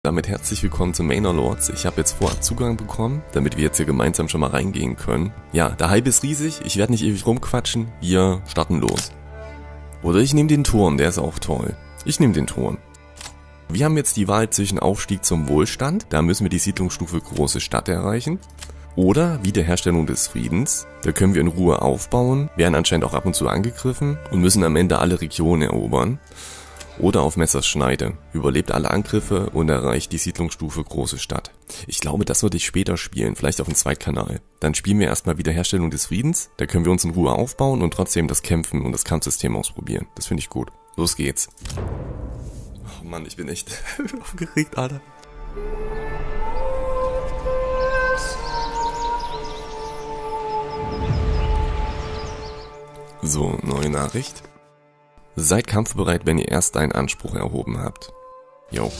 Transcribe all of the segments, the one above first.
Damit herzlich willkommen zu Manor Lords. Ich habe jetzt vorab Zugang bekommen, damit wir jetzt hier gemeinsam schon mal reingehen können. Ja, der Hype ist riesig, ich werde nicht ewig rumquatschen, wir starten los. Oder ich nehme den Turm, der ist auch toll. Ich nehme den Turm. Wir haben jetzt die Wahl zwischen Aufstieg zum Wohlstand, da müssen wir die Siedlungsstufe Große Stadt erreichen. Oder Wiederherstellung des Friedens, da können wir in Ruhe aufbauen, werden anscheinend auch ab und zu angegriffen und müssen am Ende alle Regionen erobern. Oder auf Messerschneide, überlebt alle Angriffe und erreicht die Siedlungsstufe Große Stadt. Ich glaube, das würde ich später spielen, vielleicht auf dem Zweitkanal. Dann spielen wir erstmal Wiederherstellung des Friedens, da können wir uns in Ruhe aufbauen und trotzdem das Kämpfen und das Kampfsystem ausprobieren. Das finde ich gut. Los geht's. Oh Mann, ich bin echt aufgeregt, Alter. So, neue Nachricht. Seid kampfbereit, wenn ihr erst einen Anspruch erhoben habt. Jo.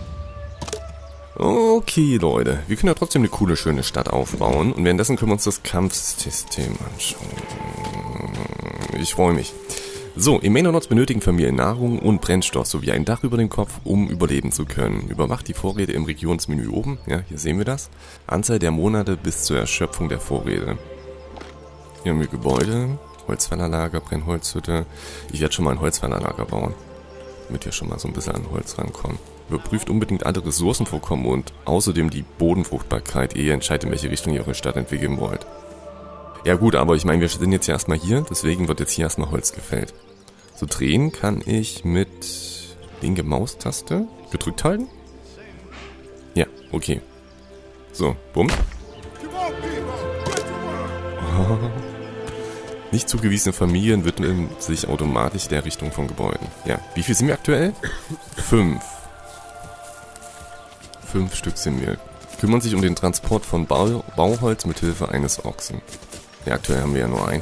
Okay, Leute. Wir können ja trotzdem eine coole, schöne Stadt aufbauen. Und währenddessen können wir uns das Kampfsystem anschauen. Ich freue mich. So, im Manor Lords benötigen Familien Nahrung und Brennstoff sowie ein Dach über dem Kopf, um überleben zu können. Überwacht die Vorräte im Regionsmenü oben. Ja, hier sehen wir das. Anzahl der Monate bis zur Erschöpfung der Vorräte. Hier haben wir Gebäude. Holzfällerlager, Brennholzhütte. Ich werde schon mal ein Holzfällerlager bauen, damit wir schon mal so ein bisschen an Holz rankommen. Überprüft unbedingt alle Ressourcenvorkommen und außerdem die Bodenfruchtbarkeit, ehe ihr entscheidet, in welche Richtung ihr eure Stadt entwickeln wollt. Ja gut, aber ich meine, wir sind jetzt ja erstmal hier, deswegen wird jetzt hier erstmal Holz gefällt. So drehen kann ich mit linke Maustaste gedrückt halten? Ja, okay. So, bumm. Oh. Nicht zugewiesene Familien widmen sich automatisch der Richtung von Gebäuden. Ja, wie viel sind wir aktuell? 5. 5 Stück sind wir. Kümmern sich um den Transport von Bauholz mit Hilfe eines Ochsen. Ja, aktuell haben wir ja nur einen.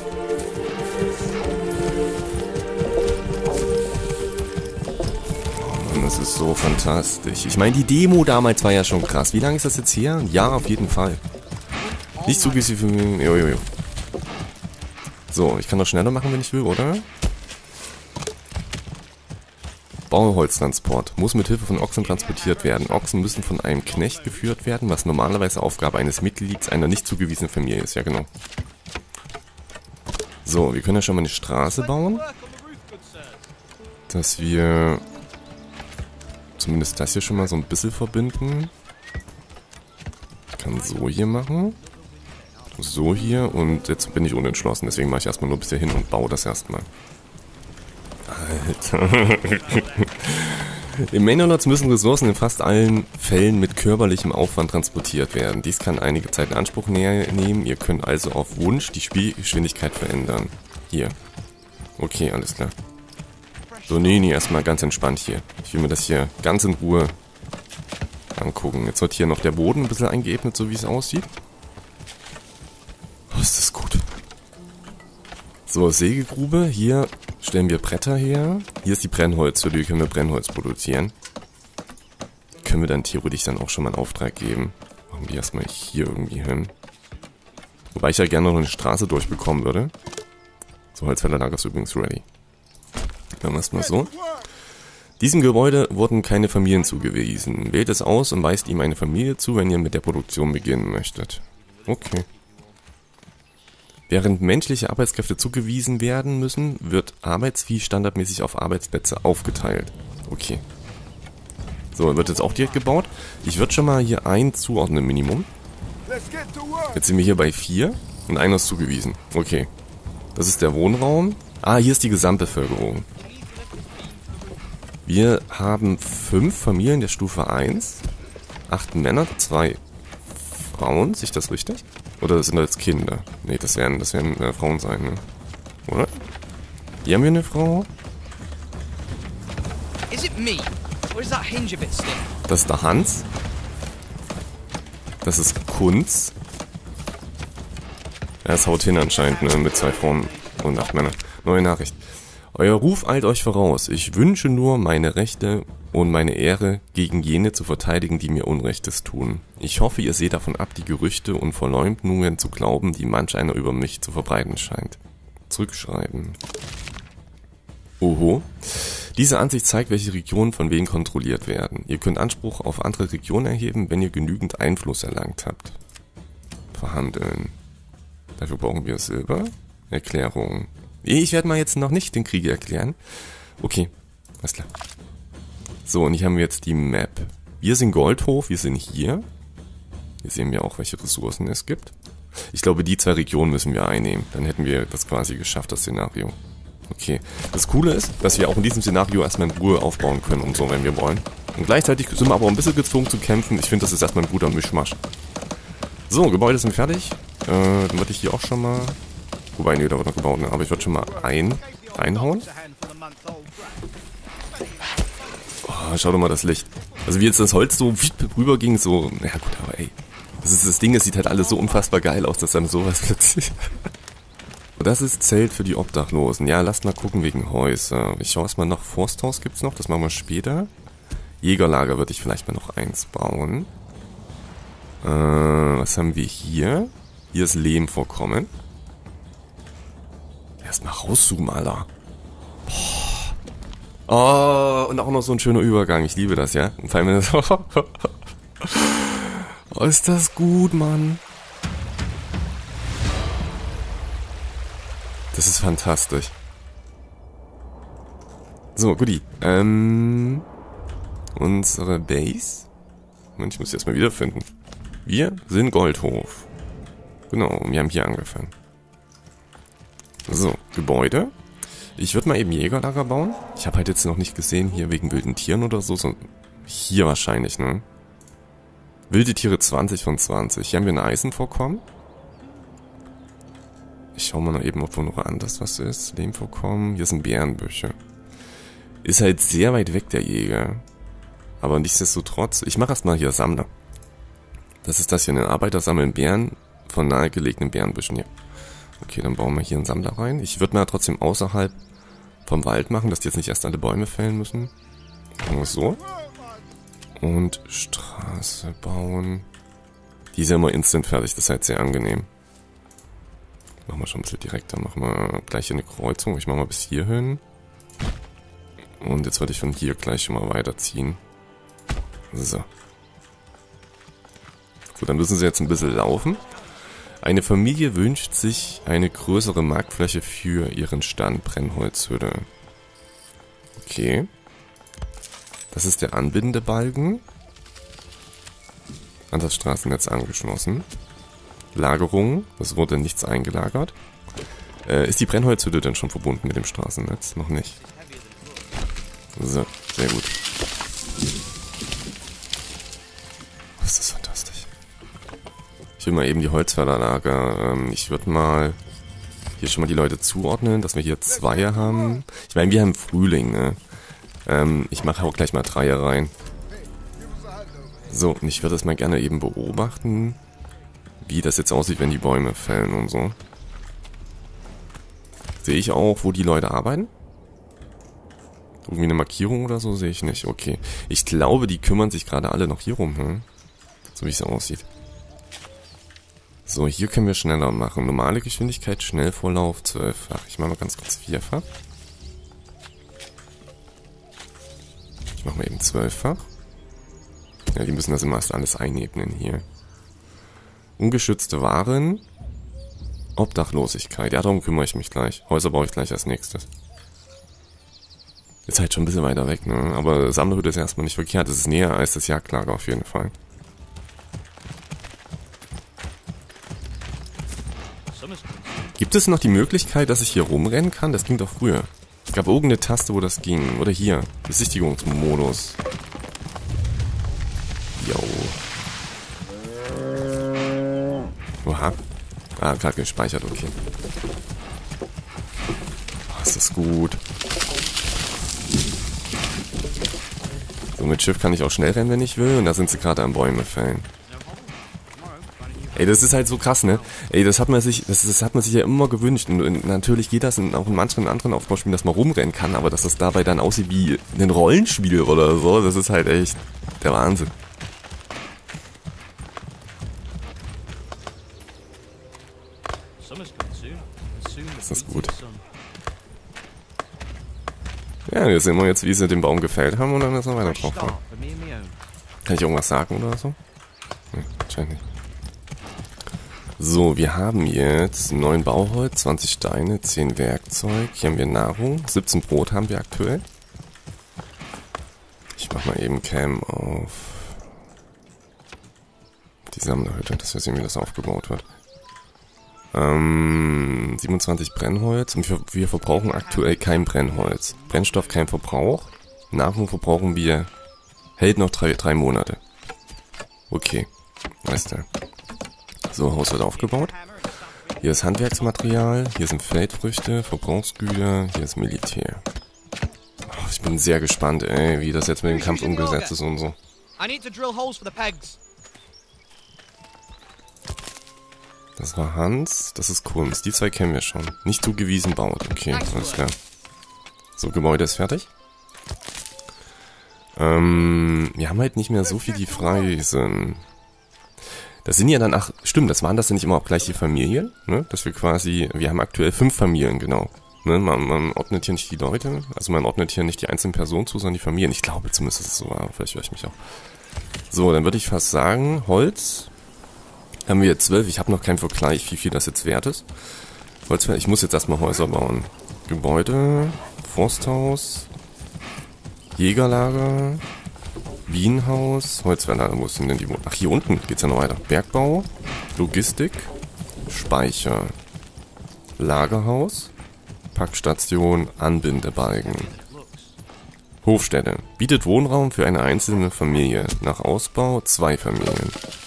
Oh Mann, das ist so fantastisch. Ich meine, die Demo damals war ja schon krass. Wie lange ist das jetzt her? Ein Jahr auf jeden Fall. Nicht zugewiesene Familien. Jojojo. So, ich kann das schneller machen, wenn ich will, oder? Bauholztransport. Muss mit Hilfe von Ochsen transportiert werden. Ochsen müssen von einem Knecht geführt werden, was normalerweise Aufgabe eines Mitglieds einer nicht zugewiesenen Familie ist. Ja, genau. So, wir können ja schon mal eine Straße bauen. Dass wir zumindest das hier schon mal so ein bisschen verbinden. Ich kann so hier machen. So hier und jetzt bin ich unentschlossen, deswegen mache ich erstmal nur bis hier hin und baue das erstmal. Alter. Im Manor Lords müssen Ressourcen in fast allen Fällen mit körperlichem Aufwand transportiert werden. Dies kann einige Zeit in Anspruch nehmen, ihr könnt also auf Wunsch die Spielgeschwindigkeit verändern. Hier. Okay, alles klar. So, nee, erstmal ganz entspannt hier. Ich will mir das hier ganz in Ruhe angucken. Jetzt wird hier noch der Boden ein bisschen eingeebnet, so wie es aussieht. Oh, ist das gut. So, Sägegrube. Hier stellen wir Bretter her. Hier ist die Brennholzhütte. Hier können wir Brennholz produzieren. Können wir dann theoretisch dann auch schon mal einen Auftrag geben. Machen die erstmal hier irgendwie hin. Wobei ich ja gerne noch eine Straße durchbekommen würde. So, Holzfällerlager ist übrigens ready. Dann erstmal so. Diesem Gebäude wurden keine Familien zugewiesen. Wählt es aus und weist ihm eine Familie zu, wenn ihr mit der Produktion beginnen möchtet. Okay. Während menschliche Arbeitskräfte zugewiesen werden müssen, wird Arbeitsvieh standardmäßig auf Arbeitsplätze aufgeteilt. Okay. So, wird jetzt auch direkt gebaut. Ich würde schon mal hier einen zuordnen, Minimum. Jetzt sind wir hier bei 4 und einer ist zugewiesen. Okay. Das ist der Wohnraum. Ah, hier ist die Gesamtbevölkerung. Wir haben 5 Familien der Stufe 1. 8 Männer, 2 Frauen. Sehe ich das richtig? Oder sind das Kinder? Ne, das werden Frauen sein, ne? Oder? Hier haben wir eine Frau. Das ist der Hans. Das ist Kunz. Er ist haut hin anscheinend, ne? Mit 2 Frauen und 8 Männern. Neue Nachricht. Euer Ruf eilt euch voraus. Ich wünsche nur, meine Rechte und meine Ehre gegen jene zu verteidigen, die mir Unrechtes tun. Ich hoffe, ihr seht davon ab, die Gerüchte und Verleumdungen zu glauben, die manch einer über mich zu verbreiten scheint. Zurückschreiben. Oho. Diese Ansicht zeigt, welche Regionen von wem kontrolliert werden. Ihr könnt Anspruch auf andere Regionen erheben, wenn ihr genügend Einfluss erlangt habt. Verhandeln. Dafür brauchen wir Silber. Erklärung. Ich werde mal jetzt noch nicht den Krieg erklären. Okay, alles klar. So, und hier haben wir jetzt die Map. Wir sind Goldhof, wir sind hier. Hier sehen wir auch, welche Ressourcen es gibt. Ich glaube, die 2 Regionen müssen wir einnehmen. Dann hätten wir das quasi geschafft, das Szenario. Okay. Das Coole ist, dass wir auch in diesem Szenario erstmal in Ruhe aufbauen können und so, wenn wir wollen. Und gleichzeitig sind wir aber ein bisschen gezwungen zu kämpfen. Ich finde, das ist erstmal ein guter Mischmasch. So, Gebäude sind fertig. Dann würde ich hier auch schon mal... Wobei, nee, da wird noch gebaut, ne? Aber ich würde schon mal reinhauen. Oh, schau doch mal das Licht. Also wie jetzt das Holz so rüber ging, so... Ja gut, aber ey. Das Ding, es sieht halt alles so unfassbar geil aus, dass dann sowas plötzlich... Das ist Zelt für die Obdachlosen. Ja, lasst mal gucken wegen Häuser. Ich schaue erstmal noch. Forsthaus gibt's noch, das machen wir später. Jägerlager würde ich vielleicht mal noch eins bauen. Was haben wir hier? Hier ist Lehmvorkommen. Erstmal rauszoomen, Alter. Oh, und auch noch so ein schöner Übergang. Ich liebe das, ja. Und vor allem das oh, ist das gut, Mann. Das ist fantastisch. So, Goodie. Unsere Base. Moment, ich muss sie erstmal wiederfinden. Wir sind Goldhof. Genau, wir haben hier angefangen. So, Gebäude. Ich würde mal eben Jägerlager bauen. Ich habe halt jetzt noch nicht gesehen, hier wegen wilden Tieren oder so. Hier wahrscheinlich, ne? Wilde Tiere 20 von 20. Hier haben wir ein Eisenvorkommen. Ich schau mal noch eben, ob wo noch anders was ist. Lehmvorkommen. Hier sind Bärenbüsche. Ist halt sehr weit weg, der Jäger. Aber nichtsdestotrotz. Ich mache erstmal hier Sammler. Das ist das hier. Ein Arbeiter sammeln Bären von nahegelegenen Bärenbüschen hier. Okay, dann bauen wir hier einen Sammler rein. Ich würde mal trotzdem außerhalb vom Wald machen, dass die jetzt nicht erst alle Bäume fällen müssen. Machen wir es so. Und Straße bauen. Die ist ja immer instant fertig, das ist halt sehr angenehm. Machen wir schon ein bisschen direkter. Machen wir gleich hier eine Kreuzung. Ich mache mal bis hier hin. Und jetzt werde ich von hier gleich schon mal weiterziehen. So. So, dann müssen sie jetzt ein bisschen laufen. Eine Familie wünscht sich eine größere Marktfläche für ihren Stand. Brennholzhütte. Okay. Das ist der anbindende Balken. An das Straßennetz angeschlossen. Lagerung. Es wurde nichts eingelagert. Ist die Brennholzhütte denn schon verbunden mit dem Straßennetz? Noch nicht. So, sehr gut. Das ist fantastisch. Ich will mal eben die Holzfällerlager. Ich würde mal hier schon mal die Leute zuordnen, dass wir hier 2 haben. Ich meine, wir haben Frühling, ne? Ich mache auch gleich mal 3 rein. So, und ich würde das mal gerne eben beobachten, wie das jetzt aussieht, wenn die Bäume fällen und so. Sehe ich auch, wo die Leute arbeiten? Irgendwie eine Markierung oder so sehe ich nicht. Okay. Ich glaube, die kümmern sich gerade alle noch hier rum, hm? So wie es aussieht. So, hier können wir schneller machen. Normale Geschwindigkeit, Schnellvorlauf, 12-fach. Ich mache mal ganz kurz 4-fach. Ich mache mal eben 12-fach. Ja, die müssen das immer erst alles einebnen hier. Ungeschützte Waren. Obdachlosigkeit. Ja, darum kümmere ich mich gleich. Häuser baue ich gleich als nächstes. Ist halt schon ein bisschen weiter weg, ne? Aber Sammlerhütte ist erstmal nicht verkehrt. Das ist näher als das Jagdlager auf jeden Fall. Gibt es noch die Möglichkeit, dass ich hier rumrennen kann? Das ging doch früher. Es gab irgendeine Taste, wo das ging. Oder hier. Besichtigungsmodus. Jo. Oha. Ah, gerade gespeichert, okay. Oh, ist das gut. So, mit Schiff kann ich auch schnell rennen, wenn ich will. Und da sind sie gerade am Bäume fällen. Ey, das ist halt so krass, ne? Ey, das hat man sich ja immer gewünscht. Und natürlich geht das auch in manchen anderen Aufbauspielen, dass man rumrennen kann, aber dass das dabei dann aussieht wie ein Rollenspiel oder so, das ist halt echt der Wahnsinn. Das ist gut. Ja, wir sehen mal jetzt, wie sie den Baum gefällt haben und dann ist er weiter drauf. Kann ich irgendwas sagen oder so? Nee, anscheinend nicht. So, wir haben jetzt 9 Bauholz, 20 Steine, 10 Werkzeug. Hier haben wir Nahrung. 17 Brot haben wir aktuell. Ich mach mal eben Cam auf die Sammlerhütte, dass wir sehen, wie das aufgebaut wird. 27 Brennholz und wir verbrauchen aktuell kein Brennholz. Brennstoff kein Verbrauch. Nahrung verbrauchen wir, hält noch 3 Monate. Okay, weißt du. So, Haus wird aufgebaut. Hier ist Handwerksmaterial, hier sind Feldfrüchte, Verbrauchsgüter, hier ist Militär. Oh, ich bin sehr gespannt, ey, wie das jetzt mit dem Kampf umgesetzt ist und so. Das war Hans, das ist Kunst. Die 2 kennen wir schon. Nicht zugewiesen baut. Okay, alles klar. So, Gebäude ist fertig. Wir haben halt nicht mehr so viel, die frei sind. Das sind ja dann, ach, stimmt, das waren das ja nicht immer auch gleich die Familien, ne? Dass wir quasi, wir haben aktuell 5 Familien, genau. Ne? Man ordnet hier nicht die Leute, also man ordnet hier nicht die einzelnen Personen zu, sondern die Familien. Ich glaube zumindest, dass es so war, vielleicht höre ich mich auch. So, dann würde ich fast sagen, Holz haben wir jetzt 12, ich habe noch keinen Vergleich, wie viel das jetzt wert ist. Holz, ich muss jetzt erstmal Häuser bauen. Gebäude, Forsthaus, Jägerlager, Bienenhaus, Holzwerker, wo sind denn die? Ach, hier unten geht's ja noch weiter. Bergbau, Logistik, Speicher, Lagerhaus, Packstation, Anbindebalken. Hofstätte. Bietet Wohnraum für eine einzelne Familie. Nach Ausbau 2 Familien.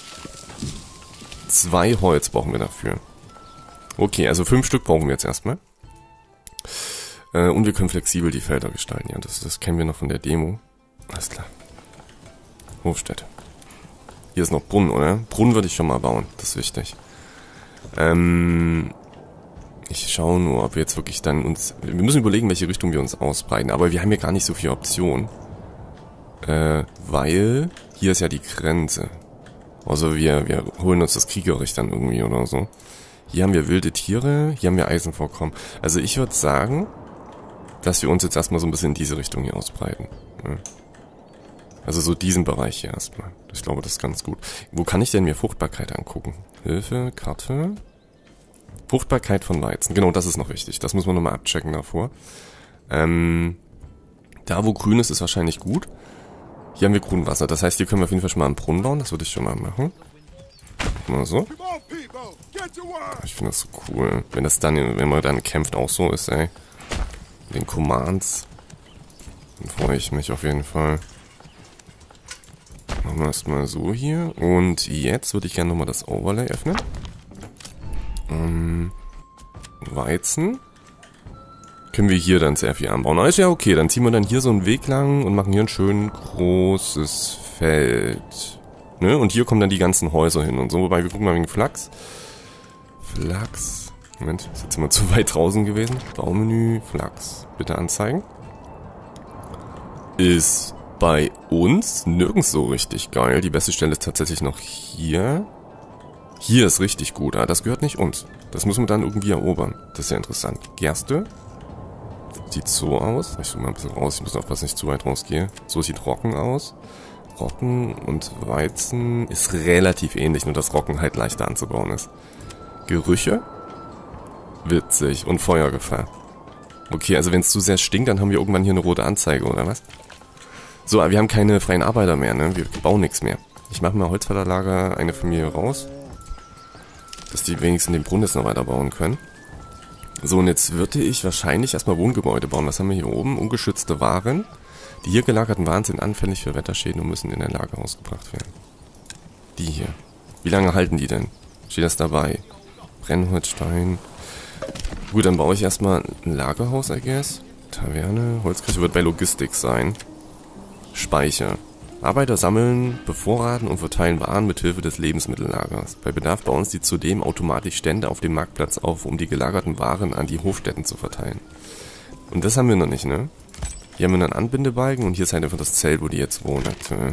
2 Holz brauchen wir dafür. Okay, also 5 Stück brauchen wir jetzt erstmal. Und wir können flexibel die Felder gestalten. Ja, das kennen wir noch von der Demo. Alles klar. Hofstätte. Hier ist noch Brunnen, oder? Brunnen würde ich schon mal bauen. Das ist wichtig. Ich schaue nur, ob wir jetzt wirklich dann uns... Wir müssen überlegen, welche Richtung wir uns ausbreiten. Aber wir haben hier gar nicht so viele Optionen. Weil hier ist ja die Grenze. Also wir holen uns das Kriegerich dann irgendwie oder so. Hier haben wir wilde Tiere, hier haben wir Eisenvorkommen. Also ich würde sagen, dass wir uns jetzt erstmal so ein bisschen in diese Richtung hier ausbreiten. Ja. Also so diesen Bereich hier erstmal. Ich glaube, das ist ganz gut. Wo kann ich denn mir Fruchtbarkeit angucken? Hilfe, Karte. Fruchtbarkeit von Weizen. Genau, das ist noch wichtig. Das muss man nochmal abchecken davor. Da, wo grün ist, ist wahrscheinlich gut. Hier haben wir Grundwasser. Das heißt, hier können wir auf jeden Fall schon mal einen Brunnen bauen. Das würde ich schon mal machen. Mal so. Ich finde das so cool. Wenn man dann kämpft, auch so ist, ey. Den Commands. Dann freue ich mich auf jeden Fall. Machen wir erstmal so hier. Und jetzt würde ich gerne nochmal das Overlay öffnen. Weizen. Können wir hier dann sehr viel anbauen. Aber ist ja okay, dann ziehen wir dann hier so einen Weg lang und machen hier ein schön großes Feld. Ne? Und hier kommen dann die ganzen Häuser hin und so. Wobei, wir gucken mal wegen Flachs. Flachs. Moment, ist jetzt immer zu weit draußen gewesen. Baumenü, Flachs. Bitte anzeigen. Ist bei uns nirgends so richtig geil. Die beste Stelle ist tatsächlich noch hier. Hier ist richtig gut, aber das gehört nicht uns. Das müssen wir dann irgendwie erobern. Das ist ja interessant. Gerste. Sieht so aus. Ich suche mal ein bisschen raus. Ich muss aufpassen, dass ich nicht zu weit rausgehe. So sieht Roggen aus. Roggen und Weizen ist relativ ähnlich, nur dass Roggen halt leichter anzubauen ist. Gerüche. Witzig. Und Feuergefahr. Okay, also wenn es zu sehr stinkt, dann haben wir irgendwann hier eine rote Anzeige, oder was? So, aber wir haben keine freien Arbeiter mehr, ne? Wir bauen nichts mehr. Ich mache mal Holzfällerlager eine Familie raus. Dass die wenigstens den Brunnen jetzt noch weiter bauen können. So, und jetzt würde ich wahrscheinlich erstmal Wohngebäude bauen. Was haben wir hier oben? Ungeschützte Waren. Die hier gelagerten Waren sind anfällig für Wetterschäden und müssen in ein Lager ausgebracht werden. Die hier. Wie lange halten die denn? Steht das dabei? Brennholzstein. Gut, dann baue ich erstmal ein Lagerhaus, I guess. Taverne. Holzküche wird bei Logistik sein. Speicher. Arbeiter sammeln, bevorraten und verteilen Waren mit Hilfe des Lebensmittellagers. Bei Bedarf bauen sie zudem automatisch Stände auf dem Marktplatz auf, um die gelagerten Waren an die Hofstätten zu verteilen. Und das haben wir noch nicht, ne? Hier haben wir einen Anbindebalken und hier ist halt einfach das Zelt, wo die jetzt wohnen.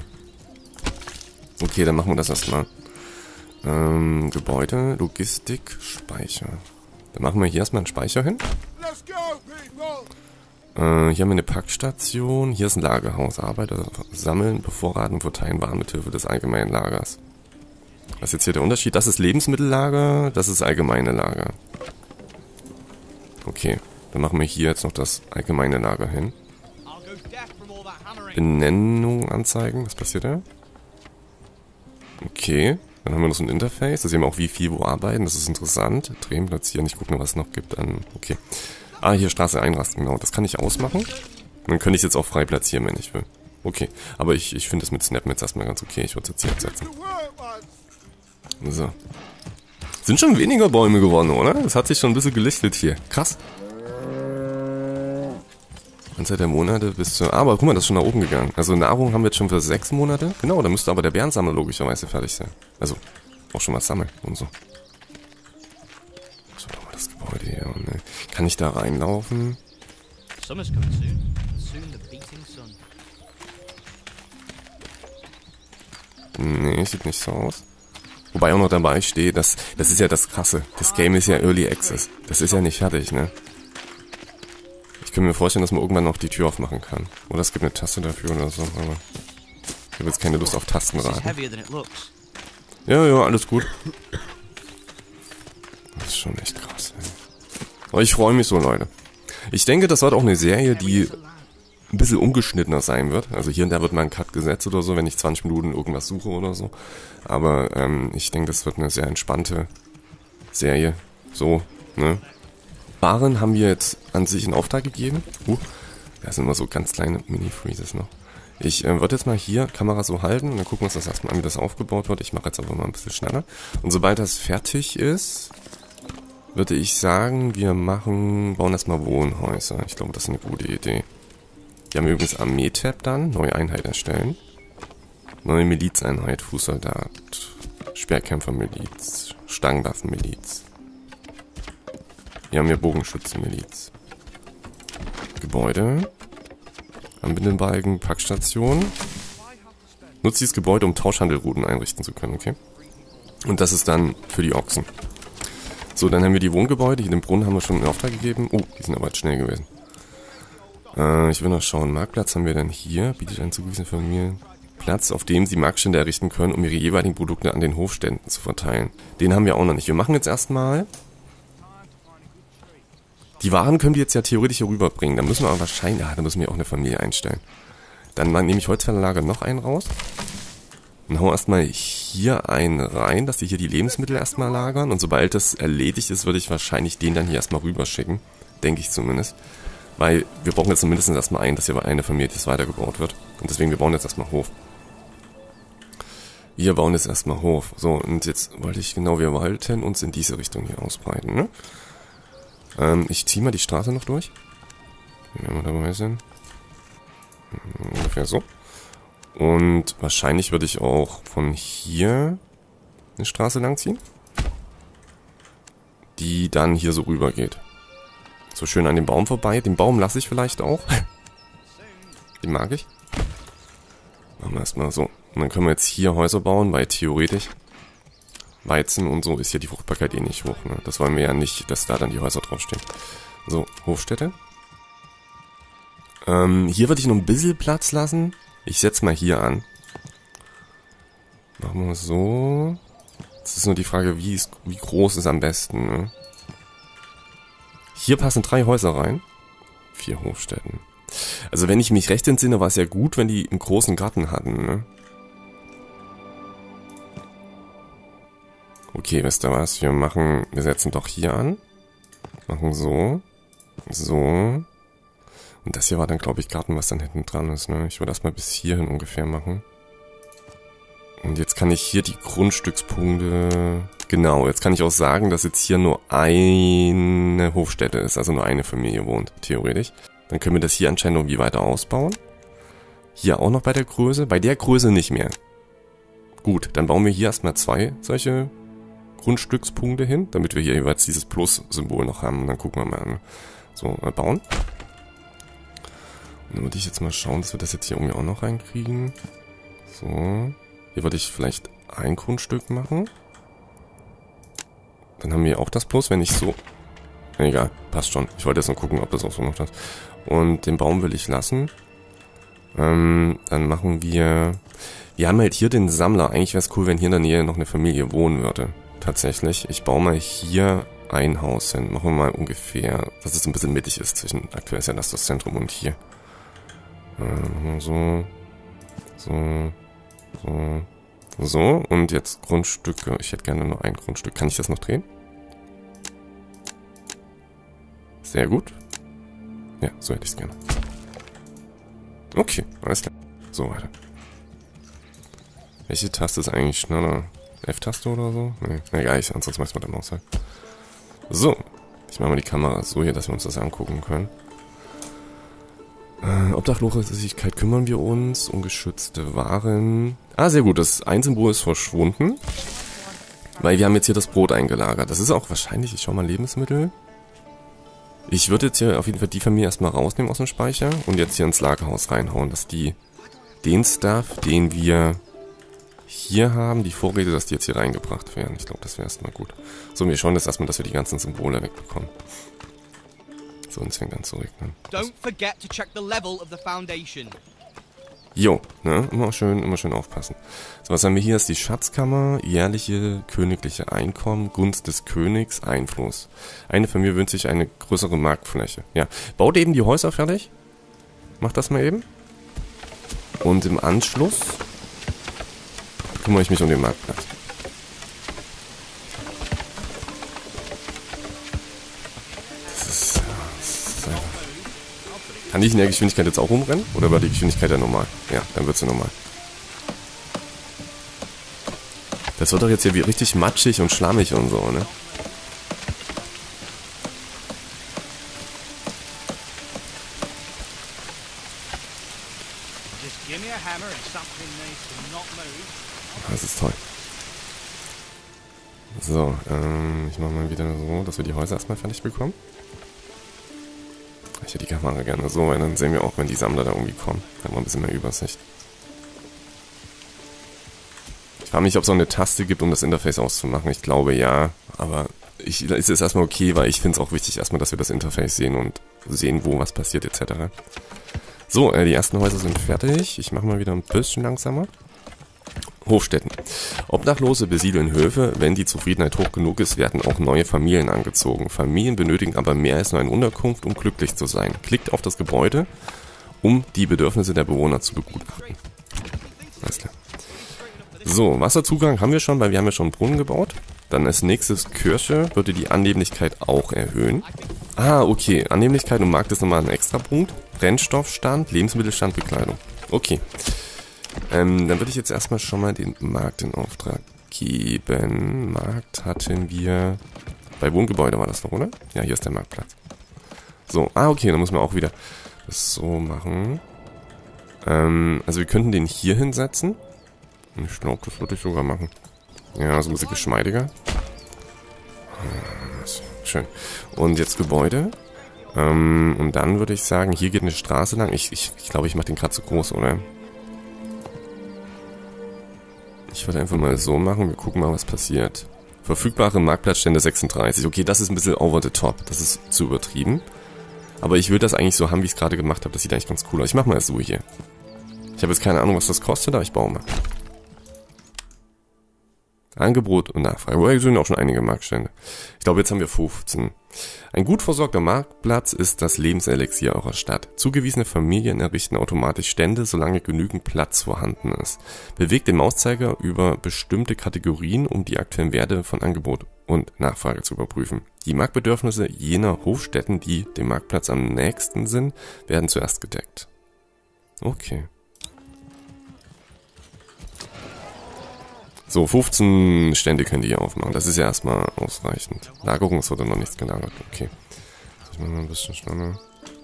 Okay, dann machen wir das erstmal. Gebäude, Logistik, Speicher. Dann machen wir hier erstmal einen Speicher hin. Hier haben wir eine Packstation. Hier ist ein Lagerhaus. Arbeiter sammeln, bevorraten und verteilen Waren mithilfe des allgemeinen Lagers. Was ist jetzt hier der Unterschied? Das ist Lebensmittellager, das ist allgemeine Lager. Okay, dann machen wir hier jetzt noch das allgemeine Lager hin. Benennung anzeigen, was passiert da? Okay, dann haben wir noch so ein Interface, da sehen wir auch wie viel wo arbeiten, das ist interessant. Drehen, platzieren, ich gucke mal, was es noch gibt an, okay. Ah, hier Straße einrasten, genau, das kann ich ausmachen. Dann könnte ich es jetzt auch frei platzieren, wenn ich will. Okay, aber ich finde das mit Snappen jetzt erstmal ganz okay, ich würde es jetzt hier absetzen. So. Sind schon weniger Bäume geworden, oder? Das hat sich schon ein bisschen gelichtet hier. Krass. Anzahl der Monate bis zu... Aber guck mal, das ist schon nach oben gegangen. Also Nahrung haben wir jetzt schon für 6 Monate. Genau, da müsste aber der Bärensammler logischerweise fertig sein. Also, auch schon mal sammeln und so. Schau doch mal das Gebäude hier. Und, kann ich da reinlaufen? Nee, sieht nicht so aus. Wobei auch noch dabei steht, das ist ja das Krasse. Das Game ist ja Early Access. Das ist ja nicht fertig, ne? Ich kann mir vorstellen, dass man irgendwann noch die Tür aufmachen kann. Oder es gibt eine Taste dafür oder so, aber ich habe jetzt keine Lust auf Tastenraten. Ja, ja, alles gut. Das ist schon echt krass, ey. Aber ich freue mich so, Leute. Ich denke, das wird auch eine Serie, die ein bisschen ungeschnittener sein wird. Also hier und da wird mal ein Cut gesetzt oder so, wenn ich 20 Minuten irgendwas suche oder so. Aber ich denke, das wird eine sehr entspannte Serie. So, ne? Waren haben wir jetzt an sich in Auftrag gegeben. Da sind immer so ganz kleine Mini-Freezes noch. Ich würde jetzt mal hier Kamera so halten und dann gucken wir uns das erstmal an, wie das aufgebaut wird. Ich mache jetzt aber mal ein bisschen schneller. Und sobald das fertig ist, würde ich sagen, wir bauen erstmal Wohnhäuser. Ich glaube, das ist eine gute Idee. Hier haben wir übrigens Armee-Tab dann. Neue Einheit erstellen. Neue Milizeinheit, Fußsoldat. Speerkämpfer-Miliz. Stangenwaffen-Miliz. Hier haben wir Bogenschützen-Miliz. Gebäude. Anbindebalken, Packstation. Nutzt dieses Gebäude, um Tauschhandelrouten einrichten zu können, okay? Und das ist dann für die Ochsen. So, dann haben wir die Wohngebäude. Hier den Brunnen haben wir schon in Auftrag gegeben. Oh, die sind aber jetzt schnell gewesen. Ich will noch schauen. Marktplatz haben wir dann hier. Bietet einen zugewiesenen Familien Platz, auf dem sie Marktstände errichten können, um ihre jeweiligen Produkte an den Hofständen zu verteilen. Den haben wir auch noch nicht. Wir machen jetzt erstmal... Die Waren können wir jetzt ja theoretisch hier rüberbringen. Da müssen wir aber wahrscheinlich... da müssen wir auch eine Familie einstellen. Dann nehme ich Holzfällerlager noch einen raus. Und hau erstmal hier einen rein, dass die hier die Lebensmittel erstmal lagern. Und sobald das erledigt ist, würde ich wahrscheinlich den dann hier erstmal rüberschicken. Denke ich zumindest. Weil wir brauchen jetzt zumindest erstmal einen, dass hier bei einer Familie das weitergebaut wird. Und deswegen, wir bauen jetzt erstmal Hof. Wir bauen jetzt erstmal Hof. So, und jetzt wollte ich genau, wir wollten uns in diese Richtung hier ausbreiten, ne? Ich ziehe mal die Straße noch durch. Wenn wir dabei sind. Ungefähr so. Und wahrscheinlich würde ich auch von hier eine Straße lang ziehen. Die dann hier so rüber geht. So schön an dem Baum vorbei. Den Baum lasse ich vielleicht auch. Den mag ich. Machen wir erstmal so. Und dann können wir jetzt hier Häuser bauen, weil theoretisch Weizen und so ist hier die Fruchtbarkeit eh nicht hoch. Ne? Das wollen wir ja nicht, dass da dann die Häuser draufstehen. So, Hofstätte. Hier würde ich noch ein bisschen Platz lassen. Ich setze mal hier an. Machen wir so. Jetzt ist nur die Frage, wie groß ist am besten. Ne? Hier passen 3 Häuser rein. 4 Hofstätten. Also wenn ich mich recht entsinne, war es ja gut, wenn die einen großen Garten hatten. Ne? Okay, wisst ihr was? Wir setzen doch hier an. Machen so. So. Und das hier war dann, glaube ich, Garten, was dann hinten dran ist, ne? Ich würde erstmal bis hierhin ungefähr machen. Und jetzt kann ich hier die Grundstückspunkte... Genau, jetzt kann ich auch sagen, dass jetzt hier nur eine Hofstätte ist, also nur eine Familie wohnt, theoretisch. Dann können wir das hier anscheinend irgendwie weiter ausbauen. Hier auch noch bei der Größe. Bei der Größe nicht mehr. Gut, dann bauen wir hier erstmal 2 solche Grundstückspunkte hin, damit wir hier jeweils dieses Plus-Symbol noch haben. Und dann gucken wir mal an. So, mal bauen. Und dann würde ich jetzt mal schauen, dass wir das jetzt hier irgendwie auch noch reinkriegen. So. Hier würde ich vielleicht ein Grundstück machen. Dann haben wir auch das Plus, wenn ich so... Egal, passt schon. Ich wollte jetzt noch gucken, ob das auch so noch das... Und den Baum will ich lassen. Dann machen wir... Wir haben halt hier den Sammler. Eigentlich wäre es cool, wenn hier in der Nähe noch eine Familie wohnen würde. Tatsächlich. Ich baue mal hier ein Haus hin. Machen wir mal ungefähr, dass es ein bisschen mittig ist zwischen... Aktuell ist ja das Zentrum und hier. So. Und jetzt Grundstücke. Ich hätte gerne nur ein Grundstück. Kann ich das noch drehen? Sehr gut. Ja, so hätte ich es gerne. Okay, alles klar. So, weiter. Welche Taste ist eigentlich schneller? F-Taste oder so? Nee, egal, ansonsten machst du mit der Maus halt. So, ich mache mal die Kamera so hier, dass wir uns das angucken können. Obdachlosigkeit kümmern wir uns. Ungeschützte Waren. Ah, sehr gut, das ein-Symbol ist verschwunden. Weil wir haben jetzt hier das Brot eingelagert. Das ist auch wahrscheinlich, ich schau mal, Lebensmittel. Ich würde jetzt hier auf jeden Fall die Familie erstmal rausnehmen aus dem Speicher und jetzt hier ins Lagerhaus reinhauen, dass die den Stuff, den wir hier haben, die Vorräte, dass die jetzt hier reingebracht werden. Ich glaube, das wäre erstmal gut. So, wir schauen jetzt erstmal, dass wir die ganzen Symbole wegbekommen. So, und es fängt an zu regnen. Jo, ne? Immer schön aufpassen. So, was haben wir hier? Ist die Schatzkammer, jährliche königliche Einkommen, Gunst des Königs, Einfluss. Eine Familie wünscht sich eine größere Marktfläche. Ja, baut eben die Häuser fertig. Macht das mal eben. Und im Anschluss kümmere ich mich um den Marktplatz. Das ist einfach... Kann ich in der Geschwindigkeit jetzt auch rumrennen? Oder war die Geschwindigkeit ja normal? Ja, dann wird sie normal. Das wird doch jetzt hier wie richtig matschig und schlammig und so, ne? Das ist toll. So, ich mache mal wieder so, dass wir die Häuser erstmal fertig bekommen. Ich hätte die Kamera gerne so, weil dann sehen wir auch, wenn die Sammler da irgendwie kommen. Dann haben wir ein bisschen mehr Übersicht. Ich frage mich, ob es auch eine Taste gibt, um das Interface auszumachen. Ich glaube ja, aber ist es erstmal okay, weil ich finde es auch wichtig erstmal, dass wir das Interface sehen und sehen, wo was passiert etc. So, die ersten Häuser sind fertig. Ich mache mal wieder ein bisschen langsamer. Hofstätten. Obdachlose besiedeln Höfe. Wenn die Zufriedenheit hoch genug ist, werden auch neue Familien angezogen. Familien benötigen aber mehr als nur eine Unterkunft, um glücklich zu sein. Klickt auf das Gebäude, um die Bedürfnisse der Bewohner zu begutachten. Alles klar. So, Wasserzugang haben wir schon, weil wir haben ja schon einen Brunnen gebaut. Dann als nächstes Kirche würde die Annehmlichkeit auch erhöhen. Ah, okay. Annehmlichkeit und Markt ist nochmal ein extra Punkt. Brennstoffstand, Lebensmittelstand, Bekleidung. Okay. Dann würde ich jetzt erstmal schon mal den Markt in Auftrag geben. Markt hatten wir... Bei Wohngebäude war das doch, oder? Ja, hier ist der Marktplatz. So, okay, dann muss man auch wieder das so machen. Also wir könnten den hier hinsetzen. Ich glaube, das würde ich sogar machen. Ja, so ein bisschen geschmeidiger. Schön. Und jetzt Gebäude. Und dann würde ich sagen, hier geht eine Straße lang. Ich glaube, ich mache den gerade zu groß, oder? Ich würde einfach mal so machen. Wir gucken mal, was passiert. Verfügbare Marktplatzstände 36. Okay, das ist ein bisschen over the top. Das ist zu übertrieben. Aber ich will das eigentlich so haben, wie ich es gerade gemacht habe. Das sieht eigentlich ganz cool aus. Ich mache mal so hier. Ich habe jetzt keine Ahnung, was das kostet, aber ich baue mal. Angebot und Nachfrage. Woher sind auch schon einige Marktstände. Ich glaube, jetzt haben wir 15. Ein gut versorgter Marktplatz ist das Lebenselixier eurer Stadt. Zugewiesene Familien errichten automatisch Stände, solange genügend Platz vorhanden ist. Bewegt den Mauszeiger über bestimmte Kategorien, um die aktuellen Werte von Angebot und Nachfrage zu überprüfen. Die Marktbedürfnisse jener Hofstätten, die dem Marktplatz am nächsten sind, werden zuerst gedeckt. Okay. So, 15 Stände könnt ihr hier aufmachen. Das ist ja erstmal ausreichend. Lagerung, es wurde noch nichts gelagert. Okay. Ich mache mal ein bisschen schneller.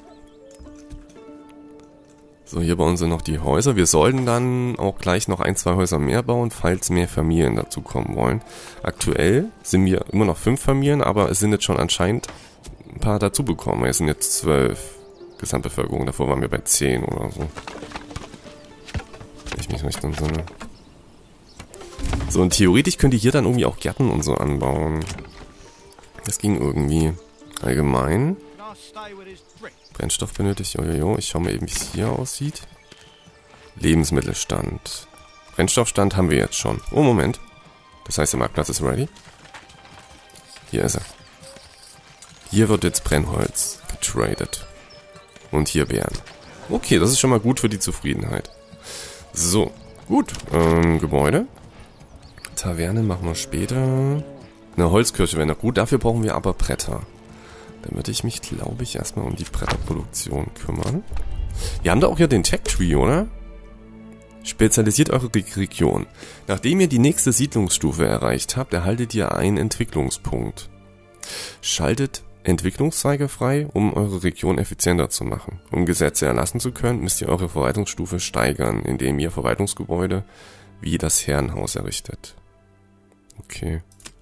So, hier bauen sie noch die Häuser. Wir sollten dann auch gleich noch 1, 2 Häuser mehr bauen, falls mehr Familien dazu kommen wollen. Aktuell sind wir immer noch 5 Familien, aber es sind jetzt schon anscheinend ein paar dazu bekommen. Es sind jetzt 12 Gesamtbevölkerung. Davor waren wir bei 10 oder so. Ich mich recht entsinne. So, und theoretisch könnt ihr hier dann irgendwie auch Gärten und so anbauen. Das ging irgendwie allgemein. Brennstoff benötigt, jojojo. Ich schau mal eben, wie es hier aussieht. Lebensmittelstand. Brennstoffstand haben wir jetzt schon. Oh, Moment. Das heißt, der Marktplatz ist ready. Hier ist er. Hier wird jetzt Brennholz getradet. Und hier Beeren. Okay, das ist schon mal gut für die Zufriedenheit. So, gut. Gebäude. Taverne machen wir später. Eine Holzkirche wäre noch gut. Dafür brauchen wir aber Bretter. Dann würde ich mich, glaube ich, erstmal um die Bretterproduktion kümmern. Wir haben da auch hier den Tech-Tree, oder? Spezialisiert eure Region. Nachdem ihr die nächste Siedlungsstufe erreicht habt, erhaltet ihr einen Entwicklungspunkt. Schaltet Entwicklungszweige frei, um eure Region effizienter zu machen. Um Gesetze erlassen zu können, müsst ihr eure Verwaltungsstufe steigern, indem ihr Verwaltungsgebäude wie das Herrenhaus errichtet. Okay.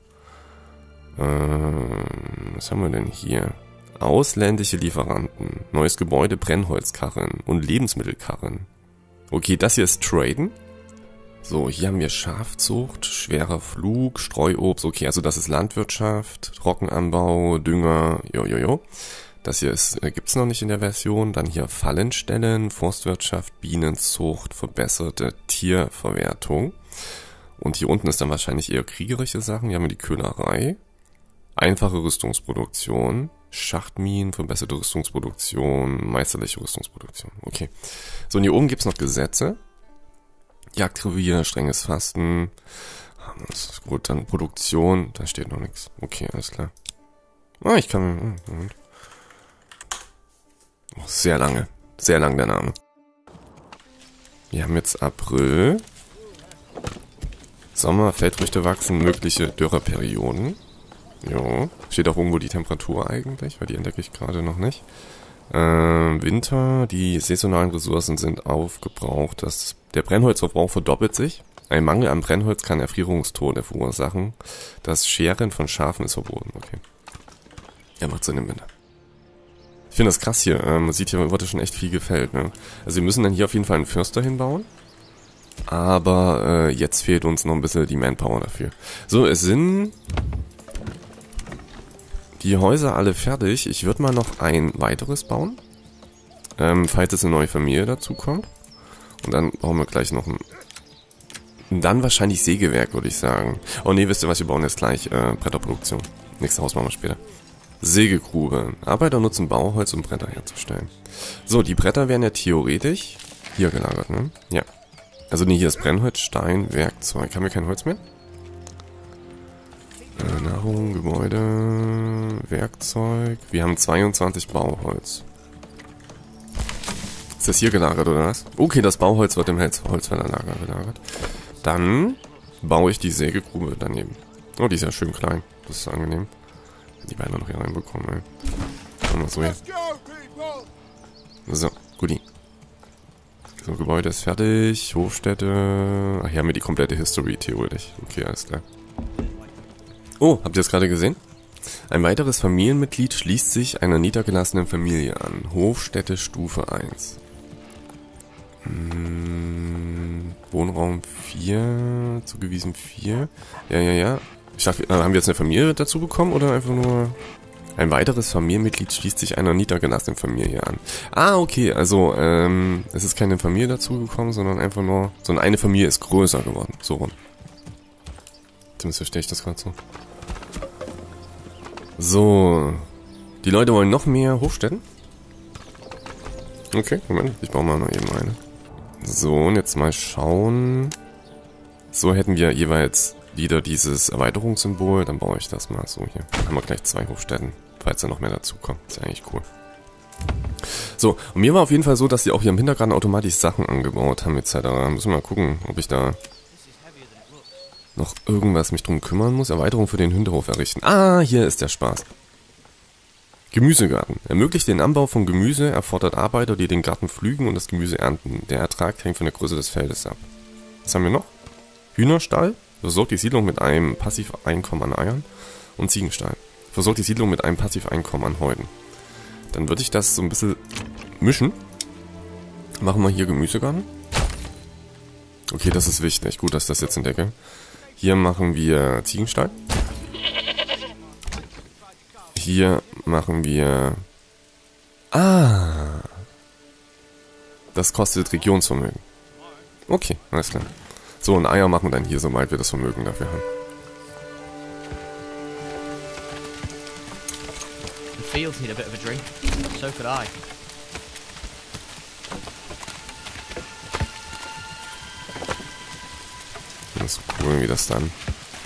Was haben wir denn hier? Ausländische Lieferanten, neues Gebäude, Brennholzkarren und Lebensmittelkarren. Okay, das hier ist Traden. So, hier haben wir Schafzucht, schwerer Flug, Streuobst. Okay, also das ist Landwirtschaft, Trockenanbau, Dünger, jojojo. Das hier gibt's noch nicht in der Version. Dann hier Fallenstellen, Forstwirtschaft, Bienenzucht, verbesserte Tierverwertung. Und hier unten ist dann wahrscheinlich eher kriegerische Sachen. Hier haben wir die Köhlerei, einfache Rüstungsproduktion, Schachtminen, verbesserte Rüstungsproduktion, meisterliche Rüstungsproduktion. Okay. So, und hier oben gibt's noch Gesetze. Jagdrevier, strenges Fasten. Das ist gut, dann Produktion. Da steht noch nichts. Okay, alles klar. Ah, ich kann... Oh, sehr lange. Sehr lang der Name. Wir haben jetzt April. Sommer, Feldfrüchte wachsen, mögliche Dürreperioden. Jo. Steht auch irgendwo die Temperatur eigentlich, weil die entdecke ich gerade noch nicht. Winter, die saisonalen Ressourcen sind aufgebraucht. Der Brennholzverbrauch verdoppelt sich. Ein Mangel an Brennholz kann Erfrierungstode verursachen. Das Scheren von Schafen ist verboten. Okay. Ja, macht Sinn im Winter. Ich finde das krass hier. Man sieht hier, wurde schon echt viel gefällt. Ne? Also wir müssen dann hier auf jeden Fall einen Förster hinbauen. Aber jetzt fehlt uns noch ein bisschen die Manpower dafür. So, es sind... die Häuser alle fertig. Ich würde mal noch ein weiteres bauen. Falls jetzt eine neue Familie dazu kommt. Und dann bauen wir gleich noch ein... dann wahrscheinlich Sägewerk, würde ich sagen. Oh ne, wisst ihr was, wir bauen jetzt gleich Bretterproduktion. Nächstes Haus machen wir später. Sägegrube. Arbeiter nutzen Bauholz, um Bretter herzustellen. So, die Bretter werden ja theoretisch hier gelagert, ne? Ja. Also ne, hier ist Brennholz, Stein, Werkzeug. Haben wir kein Holz mehr? Nahrung, Gebäude, Werkzeug. Wir haben 22 Bauholz. Ist das hier gelagert, oder was? Okay, das Bauholz wird im Holzfällerlager gelagert. Dann baue ich die Sägegrube daneben. Oh, die ist ja schön klein. Das ist angenehm. Die beiden noch hier reinbekommen, ey. Machen wir so hier. So, guti. So, Gebäude ist fertig. Hofstätte. Ach, hier haben wir die komplette History, theoretisch. Okay, alles klar. Oh, habt ihr das gerade gesehen? Ein weiteres Familienmitglied schließt sich einer niedergelassenen Familie an. Hofstätte Stufe 1. Wohnraum 4. Zugewiesen 4. Ja. Ich dachte, haben wir jetzt eine Familie dazu bekommen oder einfach nur... Ein weiteres Familienmitglied schließt sich einer niedergelassenen Familie an. Ah, okay, also es ist keine Familie dazugekommen, sondern einfach nur... So eine Familie ist größer geworden, so rum. Zumindest verstehe ich das gerade so. So. Die Leute wollen noch mehr Hofstätten? Okay, Moment, ich baue mal noch eben eine. So, und jetzt mal schauen. So hätten wir jeweils wieder dieses Erweiterungssymbol. Dann baue ich das mal so hier. Dann haben wir gleich 2 Hofstätten, falls da noch mehr dazu kommt. Ist ja eigentlich cool. So, und mir war auf jeden Fall so, dass die auch hier im Hintergrund automatisch Sachen angebaut haben etc. Müssen wir mal gucken, ob ich da noch irgendwas mich drum kümmern muss. Erweiterung für den Hinterhof errichten. Ah, hier ist der Spaß. Gemüsegarten. Ermöglicht den Anbau von Gemüse, erfordert Arbeiter, die den Garten pflügen und das Gemüse ernten. Der Ertrag hängt von der Größe des Feldes ab. Was haben wir noch? Hühnerstall. Versorgt die Siedlung mit einem Passiveinkommen an Eiern. Und Ziegenstall. Versorgt die Siedlung mit einem Passiveinkommen an Häuten. Dann würde ich das so ein bisschen mischen. Machen wir hier Gemüsegarten. Okay, das ist wichtig. Gut, dass ich das jetzt entdecke. Hier machen wir Ziegenstall. Hier machen wir Ah. Das kostet Regionsvermögen. Okay, alles klar. So, und Eier machen wir dann hier, sobald wir das Vermögen dafür haben. The fields need a bit of a drink. So could I. Das ist cool, wie das dann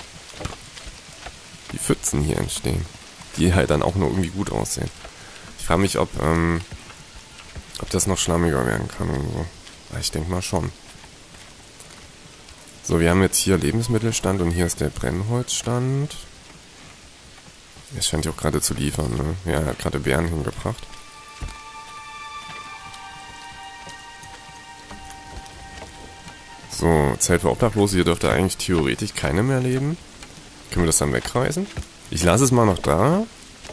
die Pfützen hier entstehen. Die halt dann auch nur irgendwie gut aussehen. Ich frage mich, ob das noch schlammiger werden kann und so. Ich denke mal schon. So, wir haben jetzt hier Lebensmittelstand und hier ist der Brennholzstand. Es scheint ja auch gerade zu liefern, ne? Ja, er hat gerade Beeren hingebracht. So, Zelt für Obdachlose. Hier dürfte eigentlich theoretisch keiner mehr leben. Können wir das dann wegreißen? Ich lasse es mal noch da.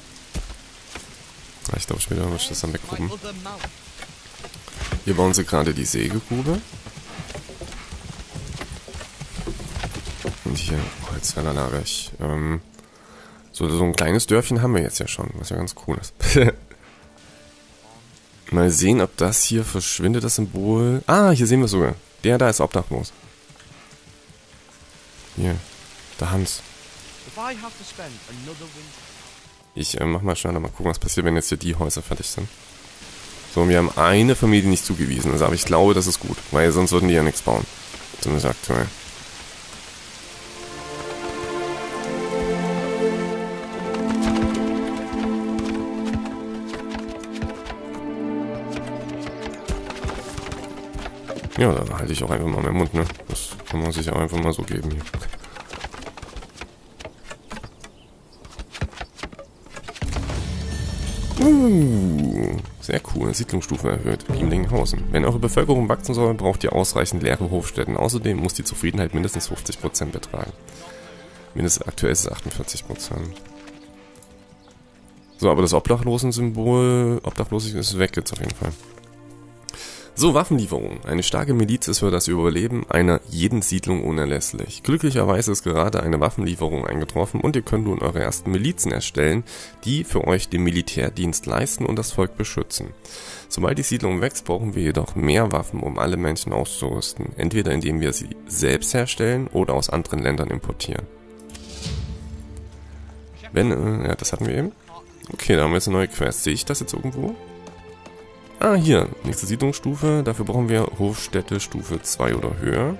Ich glaube, später muss ich das dann wegrufen. Hier bauen sie gerade die Sägegrube. Und hier Holzfällerlager. So ein kleines Dörfchen haben wir jetzt ja schon, was ja ganz cool ist. Mal sehen, ob das hier verschwindet, das Symbol. Ah, hier sehen wir es sogar. Der da ist obdachlos. Hier, der Hans. Ich mach mal schnell mal gucken, was passiert, wenn jetzt hier die Häuser fertig sind. So, wir haben eine Familie nicht zugewiesen, also, aber ich glaube, das ist gut, weil sonst würden die ja nichts bauen. Zumindest aktuell. Ja, da halte ich auch einfach mal meinen Mund, ne? Das kann man sich auch einfach mal so geben hier. Sehr cool. Siedlungsstufe erhöht. Biemlingenhausen. Wenn eure Bevölkerung wachsen soll, braucht ihr ausreichend leere Hofstätten. Außerdem muss die Zufriedenheit mindestens 50% betragen. Mindestens aktuell ist es 48%. So, aber das Obdachlosen-Symbol, obdachlos ist weg jetzt auf jeden Fall. So, Waffenlieferung. Eine starke Miliz ist für das Überleben einer jeden Siedlung unerlässlich. Glücklicherweise ist gerade eine Waffenlieferung eingetroffen und ihr könnt nun eure ersten Milizen erstellen, die für euch den Militärdienst leisten und das Volk beschützen. Sobald die Siedlung wächst, brauchen wir jedoch mehr Waffen, um alle Menschen auszurüsten. Entweder indem wir sie selbst herstellen oder aus anderen Ländern importieren. Ja, das hatten wir eben. Okay, da haben wir jetzt eine neue Quest. Sehe ich das jetzt irgendwo? Ah, hier. Nächste Siedlungsstufe. Dafür brauchen wir Hofstätte Stufe 2 oder höher.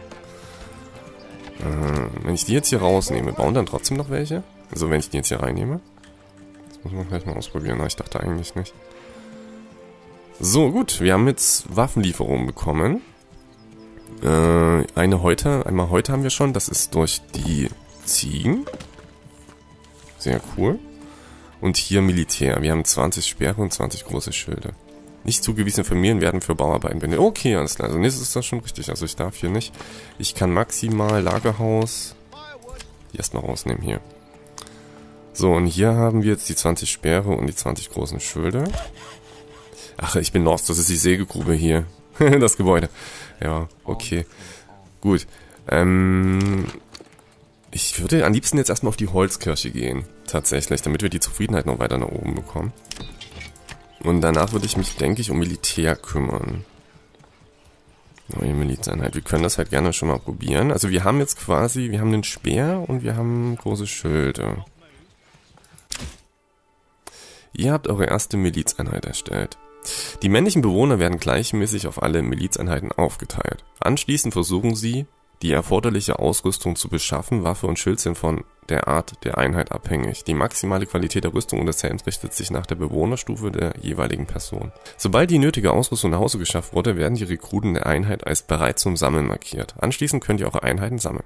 Wenn ich die jetzt hier rausnehme, bauen dann trotzdem noch welche? Also wenn ich die jetzt hier reinnehme? Das muss man gleich mal ausprobieren. Ich dachte eigentlich nicht. So, gut. Wir haben jetzt Waffenlieferungen bekommen. Einmal heute haben wir schon. Das ist durch die Ziegen. Sehr cool. Und hier Militär. Wir haben 20 Speere und 20 große Schilde. Nicht zugewiesene Familien werden für Bauarbeiten benötigt. Okay, alles klar. Also nächstes ist das schon richtig. Also ich darf hier nicht. Ich kann maximal Lagerhaus. Die erstmal rausnehmen hier. So, und hier haben wir jetzt die 20 Speere und die 20 großen Schilde. Ach, ich bin lost. Das ist die Sägegrube hier. Das Gebäude. Ja, okay. Gut. Ich würde am liebsten jetzt erstmal auf die Holzkirche gehen. Tatsächlich, damit wir die Zufriedenheit noch weiter nach oben bekommen. Und danach würde ich mich, denke ich, um Militär kümmern. Neue Milizeinheit. Wir können das halt gerne schon mal probieren. Also wir haben jetzt quasi, wir haben den Speer und wir haben große Schilde. Ihr habt eure erste Milizeinheit erstellt. Die männlichen Bewohner werden gleichmäßig auf alle Milizeinheiten aufgeteilt. Anschließend versuchen sie, die erforderliche Ausrüstung zu beschaffen. Waffe und Schild sind von der Art der Einheit abhängig. Die maximale Qualität der Rüstung und des Helms richtet sich nach der Bewohnerstufe der jeweiligen Person. Sobald die nötige Ausrüstung nach Hause geschafft wurde, werden die Rekruten der Einheit als bereit zum Sammeln markiert. Anschließend könnt ihr eure Einheiten sammeln.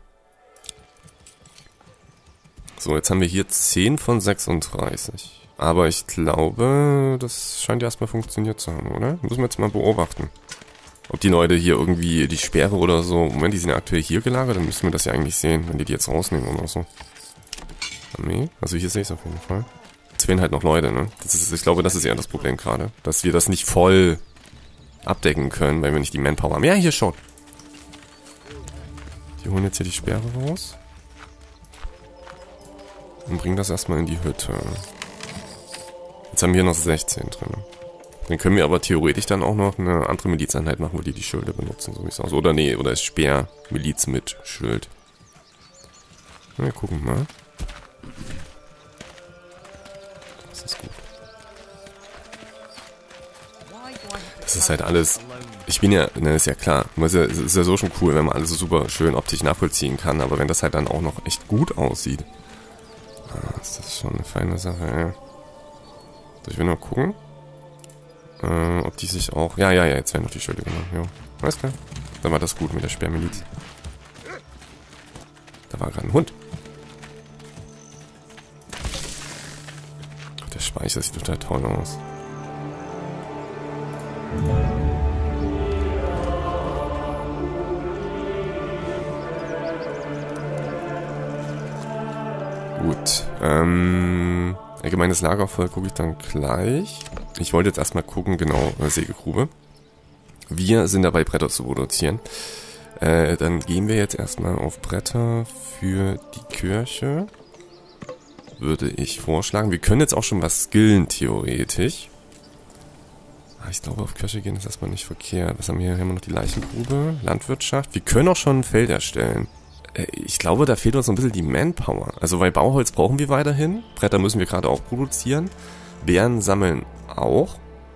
So, jetzt haben wir hier 10 von 36. Aber ich glaube, das scheint ja erstmal funktioniert zu haben, oder? Müssen wir jetzt mal beobachten. Ob die Leute hier irgendwie die Speere oder so... Moment, die sind ja aktuell hier gelagert, dann müssen wir das ja eigentlich sehen, wenn die jetzt rausnehmen oder so. Nee, also hier sehe ich es auf jeden Fall. Jetzt fehlen halt noch Leute, ne? Ich glaube, das ist eher das Problem gerade. Dass wir das nicht voll abdecken können, weil wir nicht die Manpower haben. Ja, hier schon. Die holen jetzt hier die Speere raus. Und bringen das erstmal in die Hütte. Jetzt haben wir hier noch 16 drin. Dann können wir aber theoretisch dann auch noch eine andere Milizeinheit machen, wo die Schilde benutzen, so wie es aussieht. Oder nee, oder ist Speer-Miliz mit Schild. Wir gucken mal. Das ist gut. Das ist halt alles... Ich bin ja... Ne, ist ja klar. Es ist ja so schon cool, wenn man alles so super schön optisch nachvollziehen kann. Aber wenn das halt dann auch noch echt gut aussieht, ist das schon eine feine Sache, ja. So, ich will nur gucken, ob die sich auch... Ja, jetzt werden noch die Schilde gemacht. Jo. Alles klar. Dann war das gut mit der Sperrmiliz. Da war gerade ein Hund. Der Speicher sieht total toll aus. Gut. Allgemeines Lagerfeuer gucke ich dann gleich. Ich wollte jetzt erstmal gucken, genau, Sägegrube. Wir sind dabei, Bretter zu produzieren. Dann gehen wir jetzt erstmal auf Bretter für die Kirche. Würde ich vorschlagen. Wir können jetzt auch schon was skillen, theoretisch. Ich glaube, auf Kirche gehen ist erstmal nicht verkehrt. Was haben wir hier? Haben wir noch die Leichengrube, Landwirtschaft. Wir können auch schon ein Feld erstellen. Ich glaube, da fehlt uns so ein bisschen die Manpower. Also, weil Bauholz brauchen wir weiterhin. Bretter müssen wir gerade auch produzieren. Beeren sammeln auch.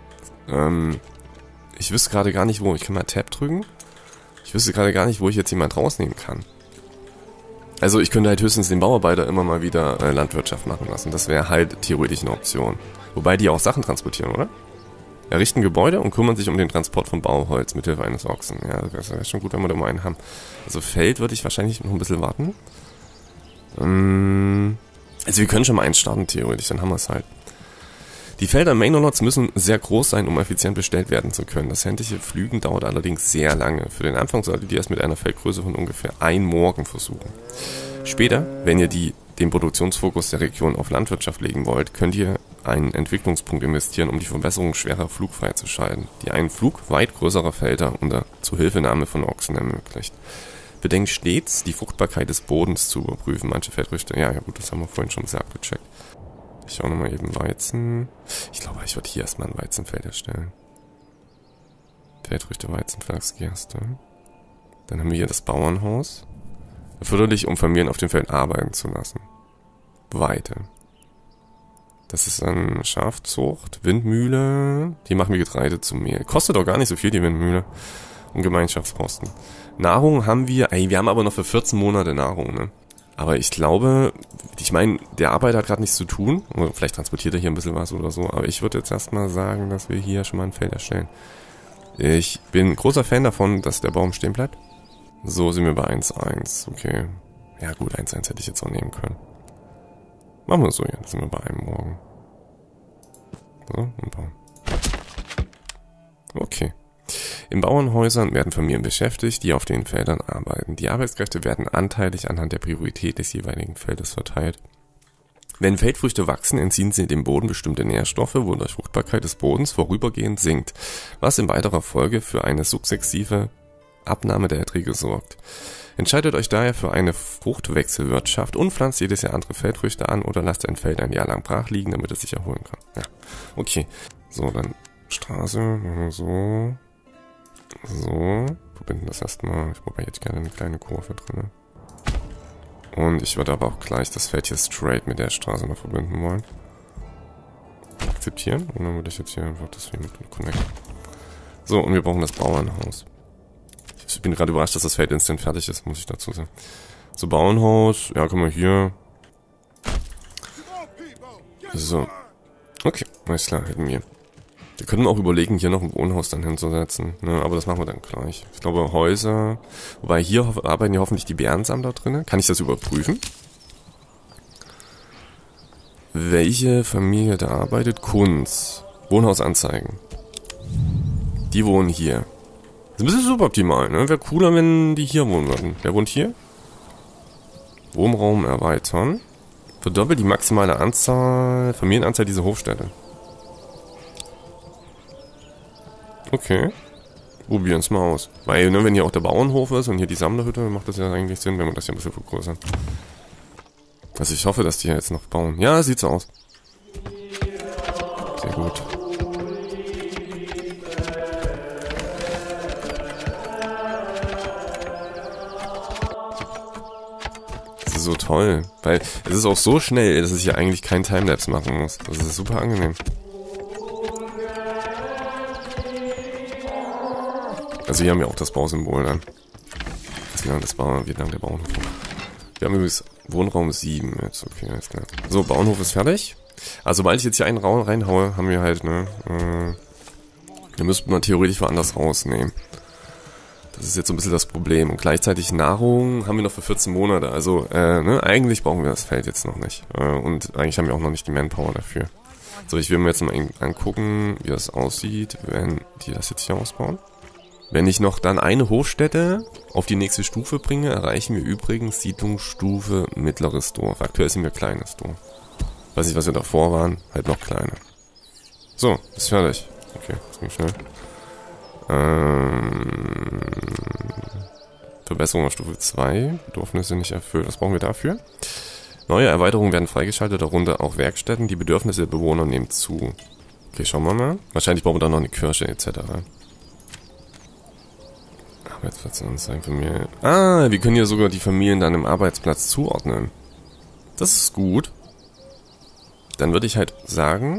Ich wüsste gerade gar nicht, wo. Ich kann mal Tab drücken. Ich wüsste gerade gar nicht, wo ich jetzt jemand rausnehmen kann. Also, ich könnte halt höchstens den Bauarbeiter immer mal wieder Landwirtschaft machen lassen. Das wäre halt theoretisch eine Option. Wobei die auch Sachen transportieren, oder? Errichten Gebäude und kümmern sich um den Transport von Bauholz mithilfe eines Ochsen. Ja, das wäre schon gut, wenn wir da mal einen haben. Also Feld würde ich wahrscheinlich noch ein bisschen warten. Also wir können schon mal eins starten, theoretisch, dann haben wir es halt. Die Felder im Main-Lots müssen sehr groß sein, um effizient bestellt werden zu können. Das händliche Pflügen dauert allerdings sehr lange. Für den Anfang solltet ihr es mit einer Feldgröße von ungefähr 1 Morgen versuchen. Später, wenn ihr den Produktionsfokus der Region auf Landwirtschaft legen wollt, könnt ihr einen Entwicklungspunkt investieren, um die Verbesserung schwerer Flug freizuschalten, die einen Flug weit größerer Felder unter Zuhilfenahme von Ochsen ermöglicht. Bedenkt stets, die Fruchtbarkeit des Bodens zu überprüfen. Manche Feldfrüchte, ja gut, das haben wir vorhin schon sehr abgecheckt. Ich schaue nochmal eben Weizen. Ich glaube, ich würde hier erstmal ein Weizenfeld erstellen. Feldfrüchte, Weizen, Flachs, Gerste. Dann haben wir hier das Bauernhaus. Erforderlich, um Familien auf dem Feld arbeiten zu lassen. Weite. Das ist dann Schafzucht, Windmühle. Die machen wir Getreide zum Mehl. Kostet auch gar nicht so viel, die Windmühle. Und Gemeinschaftsposten. Nahrung haben wir, wir haben aber noch für 14 Monate Nahrung, ne? Aber ich glaube, ich meine, der Arbeiter hat gerade nichts zu tun. Oder vielleicht transportiert er hier ein bisschen was oder so. Aber ich würde jetzt erstmal sagen, dass wir hier schon mal ein Feld erstellen. Ich bin großer Fan davon, dass der Baum stehen bleibt. So sind wir bei 1,1. Okay. Ja gut, 1,1 hätte ich jetzt auch nehmen können. Machen wir so, ja. Da sind wir bei einem Morgen. So, und bauen. Okay. In Bauernhäusern werden Familien beschäftigt, die auf den Feldern arbeiten. Die Arbeitskräfte werden anteilig anhand der Priorität des jeweiligen Feldes verteilt. Wenn Feldfrüchte wachsen, entziehen sie dem Boden bestimmte Nährstoffe, wodurch Fruchtbarkeit des Bodens vorübergehend sinkt, was in weiterer Folge für eine sukzessive Abnahme der Erträge sorgt. Entscheidet euch daher für eine Fruchtwechselwirtschaft und pflanzt jedes Jahr andere Feldfrüchte an oder lasst ein Feld ein Jahr lang brach liegen, damit es sich erholen kann. Ja, okay. So, dann Straße, machen wir so. So, verbinden das erstmal. Ich brauche jetzt gerne eine kleine Kurve drin. Und ich würde aber auch gleich das Feld hier straight mit der Straße noch verbinden wollen. Akzeptieren. Und dann würde ich jetzt hier einfach das hier mit connecten. So, und wir brauchen das Bauernhaus. Ich bin gerade überrascht, dass das Feld instant fertig ist, muss ich dazu sagen. So, Bauernhaus. Ja, können wir hier. So. Okay, alles klar, hätten wir. Wir können auch überlegen, hier noch ein Wohnhaus dann hinzusetzen. Ne, aber das machen wir dann gleich. Ich glaube, Häuser. Wobei hier arbeiten ja hoffentlich die Bärensammler drin. Kann ich das überprüfen? Welche Familie da arbeitet? Kunz. Wohnhaus anzeigen. Die wohnen hier. Das ist ein bisschen suboptimal, ne? Wäre cooler, wenn die hier wohnen würden. Wer wohnt hier? Wohnraum erweitern. Verdoppelt die maximale Anzahl, Familienanzahl dieser Hofstätte. Okay. Probieren es mal aus. Weil, ne, wenn hier auch der Bauernhof ist und hier die Sammlerhütte, macht das ja eigentlich Sinn, wenn wir das hier ein bisschen vergrößern. Also ich hoffe, dass die hier jetzt noch bauen. Ja, sieht so aus. Sehr gut. so toll. Weil es ist auch so schnell, dass ich hier eigentlich keinen Timelapse machen muss. Das ist super angenehm. Also hier haben wir auch das Bausymbol dann. Wie lange der Bauernhof ist. Wir haben übrigens Wohnraum 7 jetzt. Okay, alles klar. So, Bauernhof ist fertig. Also sobald ich jetzt hier einen Raum reinhaue, haben wir halt, ne, wir müssten man theoretisch woanders rausnehmen. Das ist jetzt so ein bisschen das Problem. Und gleichzeitig Nahrung haben wir noch für 14 Monate. Also, ne, eigentlich brauchen wir das Feld jetzt noch nicht. Und eigentlich haben wir auch noch nicht die Manpower dafür. So, ich will mir jetzt mal angucken, wie das aussieht, wenn die das jetzt hier ausbauen. Wenn ich noch dann eine Hofstätte auf die nächste Stufe bringe, erreichen wir übrigens Siedlungsstufe mittleres Dorf. Aktuell sind wir kleines Dorf. Weiß nicht, was wir davor waren, halt noch kleiner. So, ist fertig. Okay, das ging schnell. Verbesserung auf Stufe 2. Bedürfnisse nicht erfüllt. Was brauchen wir dafür? Neue Erweiterungen werden freigeschaltet, darunter auch Werkstätten. Die Bedürfnisse der Bewohner nehmen zu. Okay, schauen wir mal. Wahrscheinlich brauchen wir dann noch eine Kirche etc. Arbeitsplatzanzeigen. Ah, wir können hier sogar die Familien dann im Arbeitsplatz zuordnen. Das ist gut. Dann würde ich halt sagen...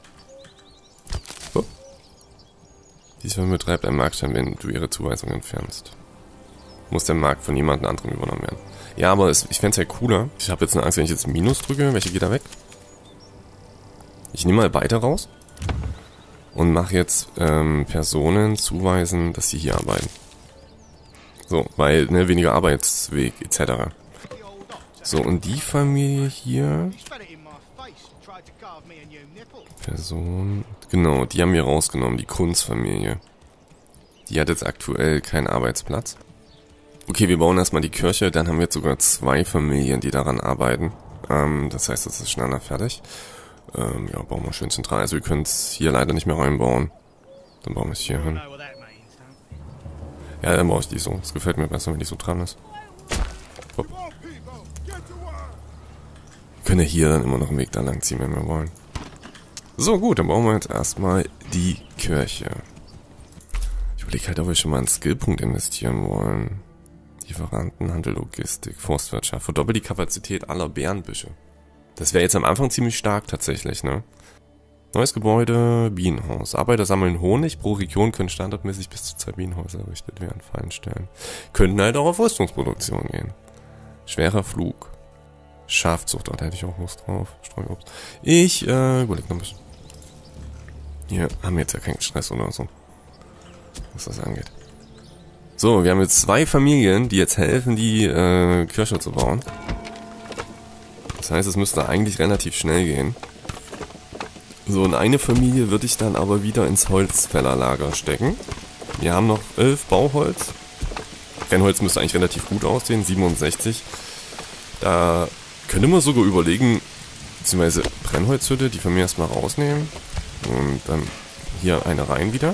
Oh. Dies betreibt ein Marktstand, wenn du ihre Zuweisung entfernst. Muss der Markt von jemand anderem übernommen werden. Ja, aber ich fände es ja cooler. Ich habe jetzt eine Angst, wenn ich jetzt Minus drücke. Welche geht da weg? Ich nehme mal beide raus. Und mache jetzt Personen zuweisen, dass sie hier arbeiten. So, weil, ne, weniger Arbeitsweg etc. So, und die Familie hier... Person... Genau, die haben wir rausgenommen, die Kunstfamilie. Die hat jetzt aktuell keinen Arbeitsplatz. Okay, wir bauen erstmal die Kirche, dann haben wir jetzt sogar 2 Familien, die daran arbeiten. Das heißt, das ist schneller fertig. Ja, bauen wir schön zentral. Also wir können es hier leider nicht mehr reinbauen. Dann bauen wir es hier hin. Ja, dann baue ich die so. Es gefällt mir besser, wenn die so dran ist. Hopp. Wir können ja hier dann immer noch einen Weg da lang ziehen, wenn wir wollen. So, gut, dann bauen wir jetzt erstmal die Kirche. Ich überlege halt, ob wir schon mal einen Skillpunkt investieren wollen. Lieferanten, Handel, Logistik, Forstwirtschaft. Verdoppelt die Kapazität aller Bärenbüsche. Das wäre jetzt am Anfang ziemlich stark tatsächlich, ne? Neues Gebäude, Bienenhaus. Arbeiter sammeln Honig. Pro Region können standardmäßig bis zu 2 Bienenhäuser errichtet werden. Fallenstellen. Könnten halt auch auf Rüstungsproduktion gehen. Schwerer Flug. Schafzucht, da hätte ich auch Lust drauf. Streuobst. Ich überleg noch ein bisschen. Hier haben wir jetzt ja keinen Stress oder so, was das angeht. So, wir haben jetzt 2 Familien, die jetzt helfen, die Kirche zu bauen. Das heißt, es müsste eigentlich relativ schnell gehen. So, und eine Familie würde ich dann aber wieder ins Holzfällerlager stecken. Wir haben noch 11 Bauholz. Brennholz müsste eigentlich relativ gut aussehen, 67. Da könnte man sogar überlegen, beziehungsweise Brennholzhütte, die von mir erstmal rausnehmen. Und dann hier eine rein wieder.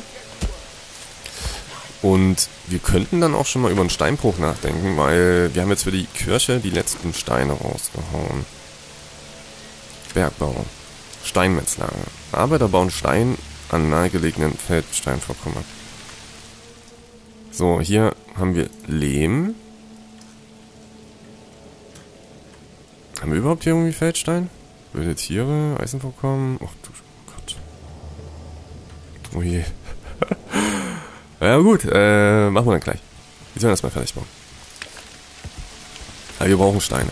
Und wir könnten dann auch schon mal über einen Steinbruch nachdenken, weil wir haben jetzt für die Kirche die letzten Steine rausgehauen. Bergbau. Steinmetzlager. Arbeiter bauen Stein an nahegelegenen Feldsteinvorkommen. So, hier haben wir Lehm. Haben wir überhaupt hier irgendwie Feldstein? Wilde Tiere, Eisenvorkommen. Ach du Gott. Oh je. Ja gut, machen wir dann gleich. Wir sollen das mal fertig bauen. Aber wir brauchen Steine.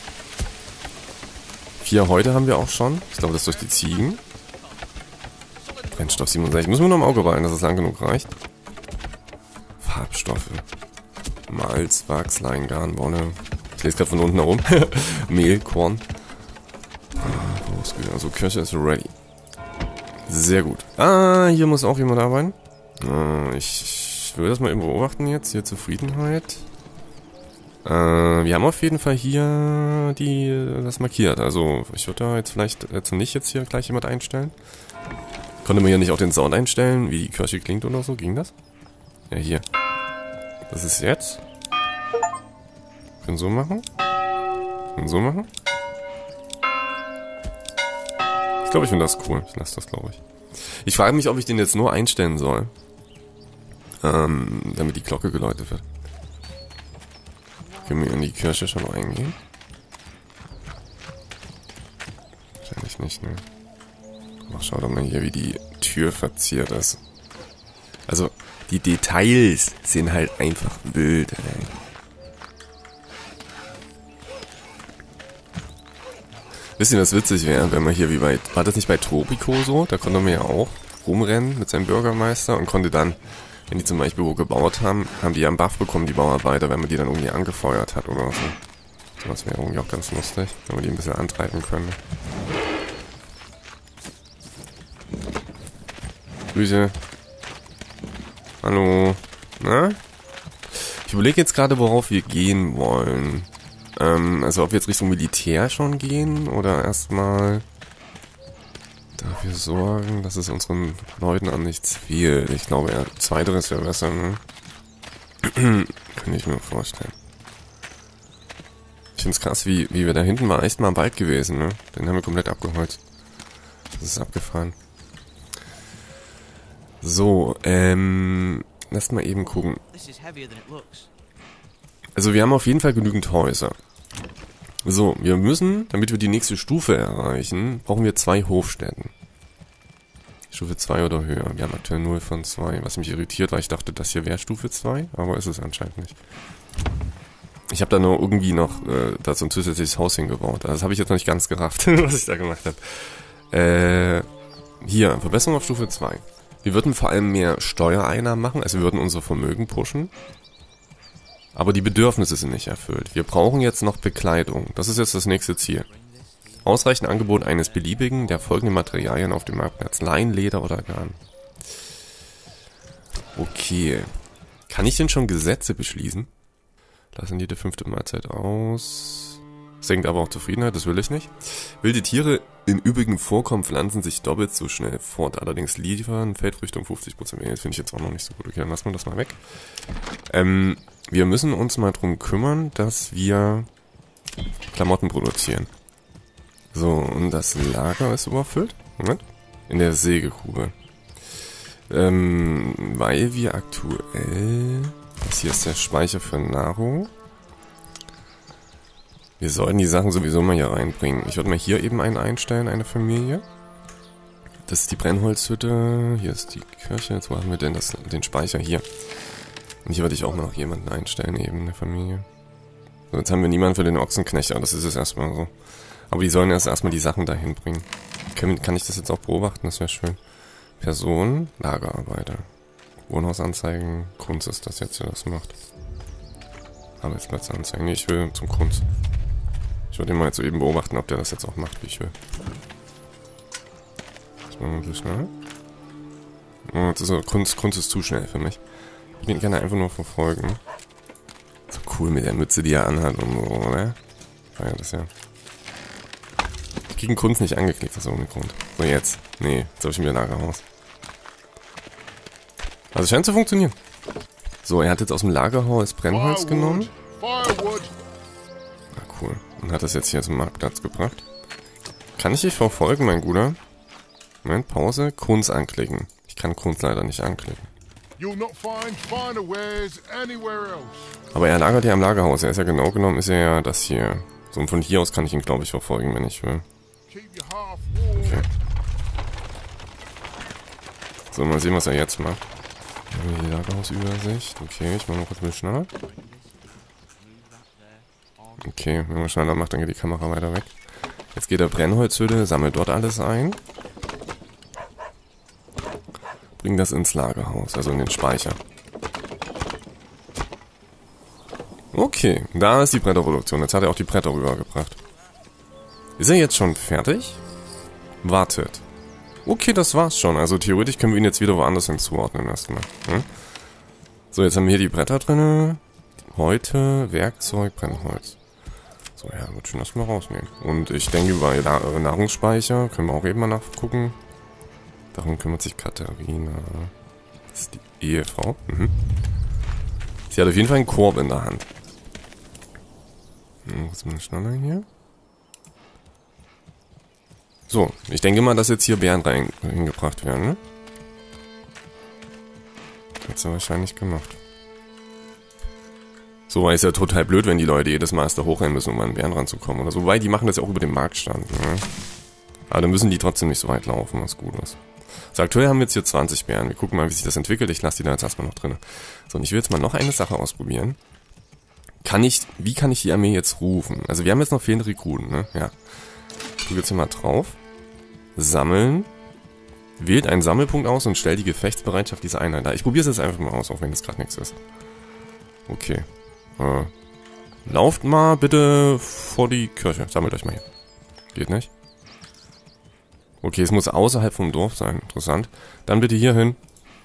4 heute haben wir auch schon. Ich glaube, das ist durch die Ziegen. Brennstoff 67. Müssen wir noch im Auge behalten, dass es lang genug reicht. Farbstoffe. Malz, Wachs, Leingarn, Wolle. Ich lese gerade von unten nach oben. Mehl, Korn. Also Kirche ist ready. Sehr gut. Ah, hier muss auch jemand arbeiten. Ich will das mal eben beobachten jetzt. Hier Zufriedenheit. Wir haben auf jeden Fall hier das markiert. Also ich würde da jetzt vielleicht nicht jetzt hier gleich jemand einstellen. Konnte man hier nicht auch den Sound einstellen, wie die Kirche klingt oder so? Ging das? Ja, hier. Das ist jetzt. Können so machen. Können so machen. Ich glaube, ich finde das cool. Ich lasse das, glaube ich. Ich frage mich, ob ich den jetzt nur einstellen soll. Damit die Glocke geläutet wird. Können wir in die Kirche schon reingehen? ich nicht, ne? Aber schau doch mal hier, wie die Tür verziert ist. Also, die Details sind halt einfach wild, ey. Wisst ihr, was witzig wäre, wenn man hier wie bei... War das nicht bei Tropico so? Da konnte man ja auch rumrennen mit seinem Bürgermeister und konnte dann, wenn die zum Beispiel wo gebaut haben, haben die ja einen Buff bekommen, die Bauarbeiter, wenn man die dann irgendwie angefeuert hat oder so. Das wäre irgendwie auch ganz lustig, wenn man die ein bisschen antreiben könnte. Grüße. Hallo. Na? Ich überlege jetzt gerade, worauf wir gehen wollen. Also ob wir jetzt Richtung Militär schon gehen oder erstmal dafür sorgen, dass es unseren Leuten an nichts fehlt. Ich glaube, ja, zweiteres wäre besser, ne? Könnte ich mir vorstellen. Ich finde es krass, wie wir da hinten war echt mal im Wald gewesen, ne? Den haben wir komplett abgeholzt. Das ist abgefahren. So, lasst mal eben gucken. Also wir haben auf jeden Fall genügend Häuser. So, wir müssen, damit wir die nächste Stufe erreichen, brauchen wir 2 Hofstätten. Stufe 2 oder höher. Wir haben aktuell 0 von 2, was mich irritiert, weil ich dachte, das hier wäre Stufe 2, aber ist es anscheinend nicht. Ich habe da nur irgendwie noch da so ein zusätzliches Haus hingebaut. Das habe ich jetzt noch nicht ganz gerafft, was ich da gemacht habe. Hier, Verbesserung auf Stufe 2. Wir würden vor allem mehr Steuereinnahmen machen, also wir würden unser Vermögen pushen. Aber die Bedürfnisse sind nicht erfüllt. Wir brauchen jetzt noch Bekleidung. Das ist jetzt das nächste Ziel. Ausreichend Angebot eines beliebigen der folgenden Materialien auf dem Marktplatz. Lein, Leder oder Garn. Okay. Kann ich denn schon Gesetze beschließen? Lassen die 5. Mahlzeit aus. Senkt aber auch Zufriedenheit, das will ich nicht. Wilde Tiere in übrigen Vorkommen pflanzen sich doppelt so schnell fort. Allerdings liefern Feldfrüchte um 50%. Das finde ich jetzt auch noch nicht so gut. Okay, dann lassen wir das mal weg. Wir müssen uns mal drum kümmern, dass wir Klamotten produzieren. So, und das Lager ist überfüllt. Moment. In der Sägekugel. Weil wir aktuell... Das hier ist der Speicher für Nahrung. Wir sollten die Sachen sowieso mal hier reinbringen. Ich würde mal hier eben einen einstellen, eine Familie. Das ist die Brennholzhütte. Hier ist die Kirche. Jetzt wo haben wir denn den Speicher hier? Und hier würde ich auch noch jemanden einstellen, eben eine Familie. So, jetzt haben wir niemanden für den Ochsenknecht, aber das ist es erstmal so. Aber die sollen erstmal die Sachen dahin bringen. Kann ich das jetzt auch beobachten? Das wäre schön. Person, Lagerarbeiter. Wohnhausanzeigen, Kunst ist das jetzt, der das macht. Arbeitsplatzanzeigen. Nee, ich will zum Kunst. Ich würde ihn mal jetzt so eben beobachten, ob der das jetzt auch macht, wie ich will. Das machen wir ein bisschen schnell. Oh, jetzt ist so, Kunst ist zu schnell für mich. Ich will ihn gerne einfach nur verfolgen. So cool mit der Mütze, die er anhat und so, oder? Ja, das ja. Ich kriege Kunst nicht angeklickt, das ist ohne Grund. So, jetzt. Nee, jetzt habe ich mir Lagerhaus. Also es scheint zu funktionieren. So, er hat jetzt aus dem Lagerhaus Brennholz genommen. Ah, cool. Und hat das jetzt hier zum Marktplatz gebracht. Kann ich dich verfolgen, mein Guter? Moment, Pause. Kunst anklicken. Ich kann Kunst leider nicht anklicken. Aber er lagert ja am Lagerhaus. Er ist ja genau genommen, ist er ja das hier. So, und von hier aus kann ich ihn, glaube ich, verfolgen, wenn ich will. Okay. So, mal sehen, was er jetzt macht. Die Lagerhausübersicht. Okay, ich mache mal kurz ein bisschen schneller. Okay, wenn man schneller macht, dann geht die Kamera weiter weg. Jetzt geht er Brennholzhütte, sammelt dort alles ein. Bringt das ins Lagerhaus, also in den Speicher. Okay, da ist die Bretterproduktion. Jetzt hat er auch die Bretter rübergebracht. Ist er jetzt schon fertig? Wartet. Okay, das war's schon. Also theoretisch können wir ihn jetzt wieder woanders hinzuordnen erstmal. Hm? So, jetzt haben wir hier die Bretter drin. Heute Werkzeug, Brennholz. So, ja, wird schön erstmal rausnehmen. Und ich denke, bei Nahrungsspeicher können wir auch eben mal nachgucken. Darum kümmert sich Katharina. Das ist die Ehefrau. Mhm. Sie hat auf jeden Fall einen Korb in der Hand. Was ist mal schneller hier? So, ich denke mal, dass jetzt hier Beeren hingebracht werden, ne? Hat sie wahrscheinlich gemacht. So, weil es ja total blöd, wenn die Leute jedes Mal erst da hochrennen müssen, um an Beeren ranzukommen oder so. Wobei, die machen das ja auch über den Marktstand, ne? Aber dann müssen die trotzdem nicht so weit laufen, was gut ist. So, aktuell haben wir jetzt hier 20 Bären. Wir gucken mal, wie sich das entwickelt. Ich lasse die da jetzt erstmal noch drin. So, und ich will jetzt mal noch eine Sache ausprobieren. Wie kann ich die Armee jetzt rufen? Also wir haben jetzt noch fehlende Rekruten, ne? Ja. Ich drücke jetzt hier mal drauf. Sammeln. Wählt einen Sammelpunkt aus und stellt die Gefechtsbereitschaft dieser Einheit da. Ich probiere es jetzt einfach mal aus, auch wenn das gerade nichts ist. Okay. Lauft mal bitte vor die Kirche. Sammelt euch mal hier. Geht nicht. Okay, es muss außerhalb vom Dorf sein. Interessant. Dann bitte hier hin.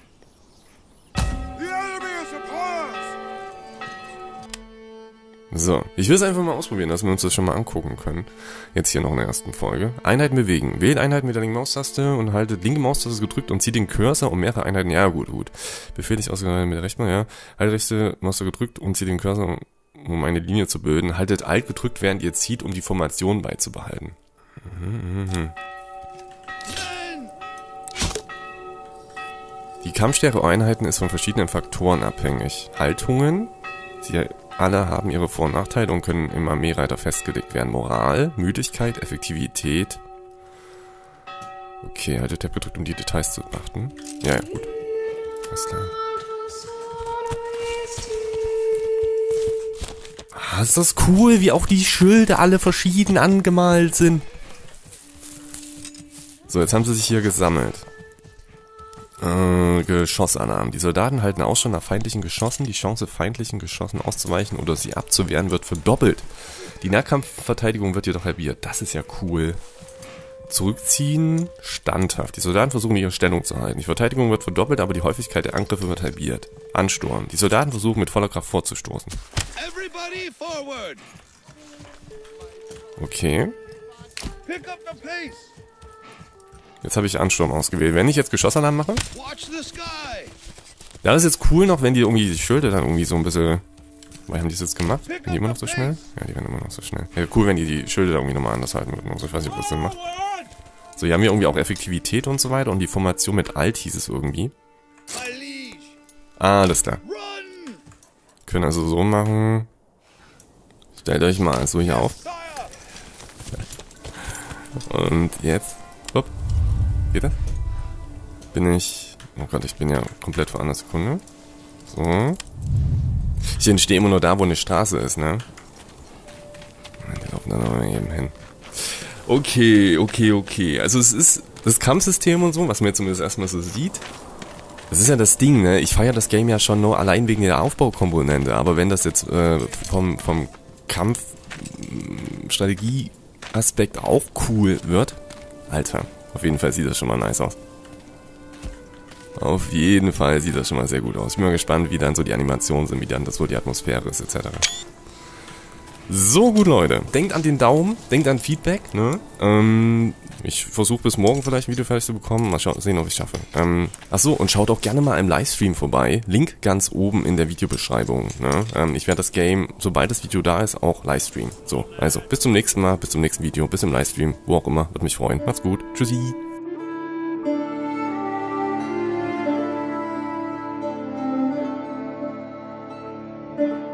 So, ich will es einfach mal ausprobieren, dass wir uns das schon mal angucken können. Jetzt hier noch in der ersten Folge. Einheiten bewegen. Wählt Einheiten mit der linken Maustaste und haltet linke Maustaste gedrückt und zieht den Cursor um mehrere Einheiten. Ja, gut. Befehlig ausgeleitet mit der rechten, ja. Haltet rechte Maustaste gedrückt und zieht den Cursor, um eine Linie zu bilden. Haltet Alt gedrückt, während ihr zieht, um die Formation beizubehalten. Die Kampfstärke der Einheiten ist von verschiedenen Faktoren abhängig. Haltungen, sie alle haben ihre Vor- und Nachteile und können im Armeereiter festgelegt werden. Moral, Müdigkeit, Effektivität. Okay, haltet Tab gedrückt, um die Details zu beachten. Ja, gut. Alles klar. Ah, ist das cool, wie auch die Schilde alle verschieden angemalt sind. So, jetzt haben sie sich hier gesammelt. Geschossalarm. Die Soldaten halten Ausschau nach feindlichen Geschossen. Die Chance, feindlichen Geschossen auszuweichen oder sie abzuwehren, wird verdoppelt. Die Nahkampfverteidigung wird jedoch halbiert. Das ist ja cool. Zurückziehen, standhaft. Die Soldaten versuchen, ihre Stellung zu halten. Die Verteidigung wird verdoppelt, aber die Häufigkeit der Angriffe wird halbiert. Ansturm. Die Soldaten versuchen, mit voller Kraft vorzustoßen. Okay. Jetzt habe ich Ansturm ausgewählt. Wenn ich jetzt Geschossalarm mache... Ja, das ist jetzt cool noch, wenn die irgendwie die Schilde dann irgendwie so ein bisschen... Weil haben die es jetzt gemacht? Sind die immer noch so schnell? Ja, die werden immer noch so schnell. Ja, cool, wenn die Schilde da irgendwie nochmal anders halten würden. Also ich weiß nicht, ob das Sinn macht. So, hier haben wir irgendwie auch Effektivität und so weiter. Und die Formation mit Alt hieß es irgendwie. Ah, alles klar. Können also so machen. Stellt euch mal so hier auf. Und jetzt... Hopp. Geht das? Bin ich... Oh Gott, ich bin ja komplett woanders. Sekunde. So. Ich entstehe immer nur da, wo eine Straße ist, ne? Die laufen dann aber eben hin. Okay. Also es ist das Kampfsystem und so, was man jetzt zumindest erstmal so sieht. Das ist ja das Ding, ne? Ich feiere das Game ja schon nur allein wegen der Aufbaukomponente. Aber wenn das jetzt vom Kampfstrategie-Aspekt auch cool wird... Alter, auf jeden Fall sieht das schon mal nice aus. Auf jeden Fall sieht das schon mal sehr gut aus. Ich bin mal gespannt, wie dann so die Animationen sind, wie dann das so die Atmosphäre ist, etc. So gut, Leute. Denkt an den Daumen, denkt an Feedback, ne? Ich versuche bis morgen vielleicht ein Video fertig zu bekommen. Mal sehen, ob ich es schaffe. Achso, und schaut auch gerne mal im Livestream vorbei. Link ganz oben in der Videobeschreibung, ne? Ich werde das Game, sobald das Video da ist, auch livestreamen. So, also, bis zum nächsten Mal, bis zum nächsten Video, bis im Livestream, wo auch immer. Würde mich freuen. Macht's gut. Tschüssi. Thank you.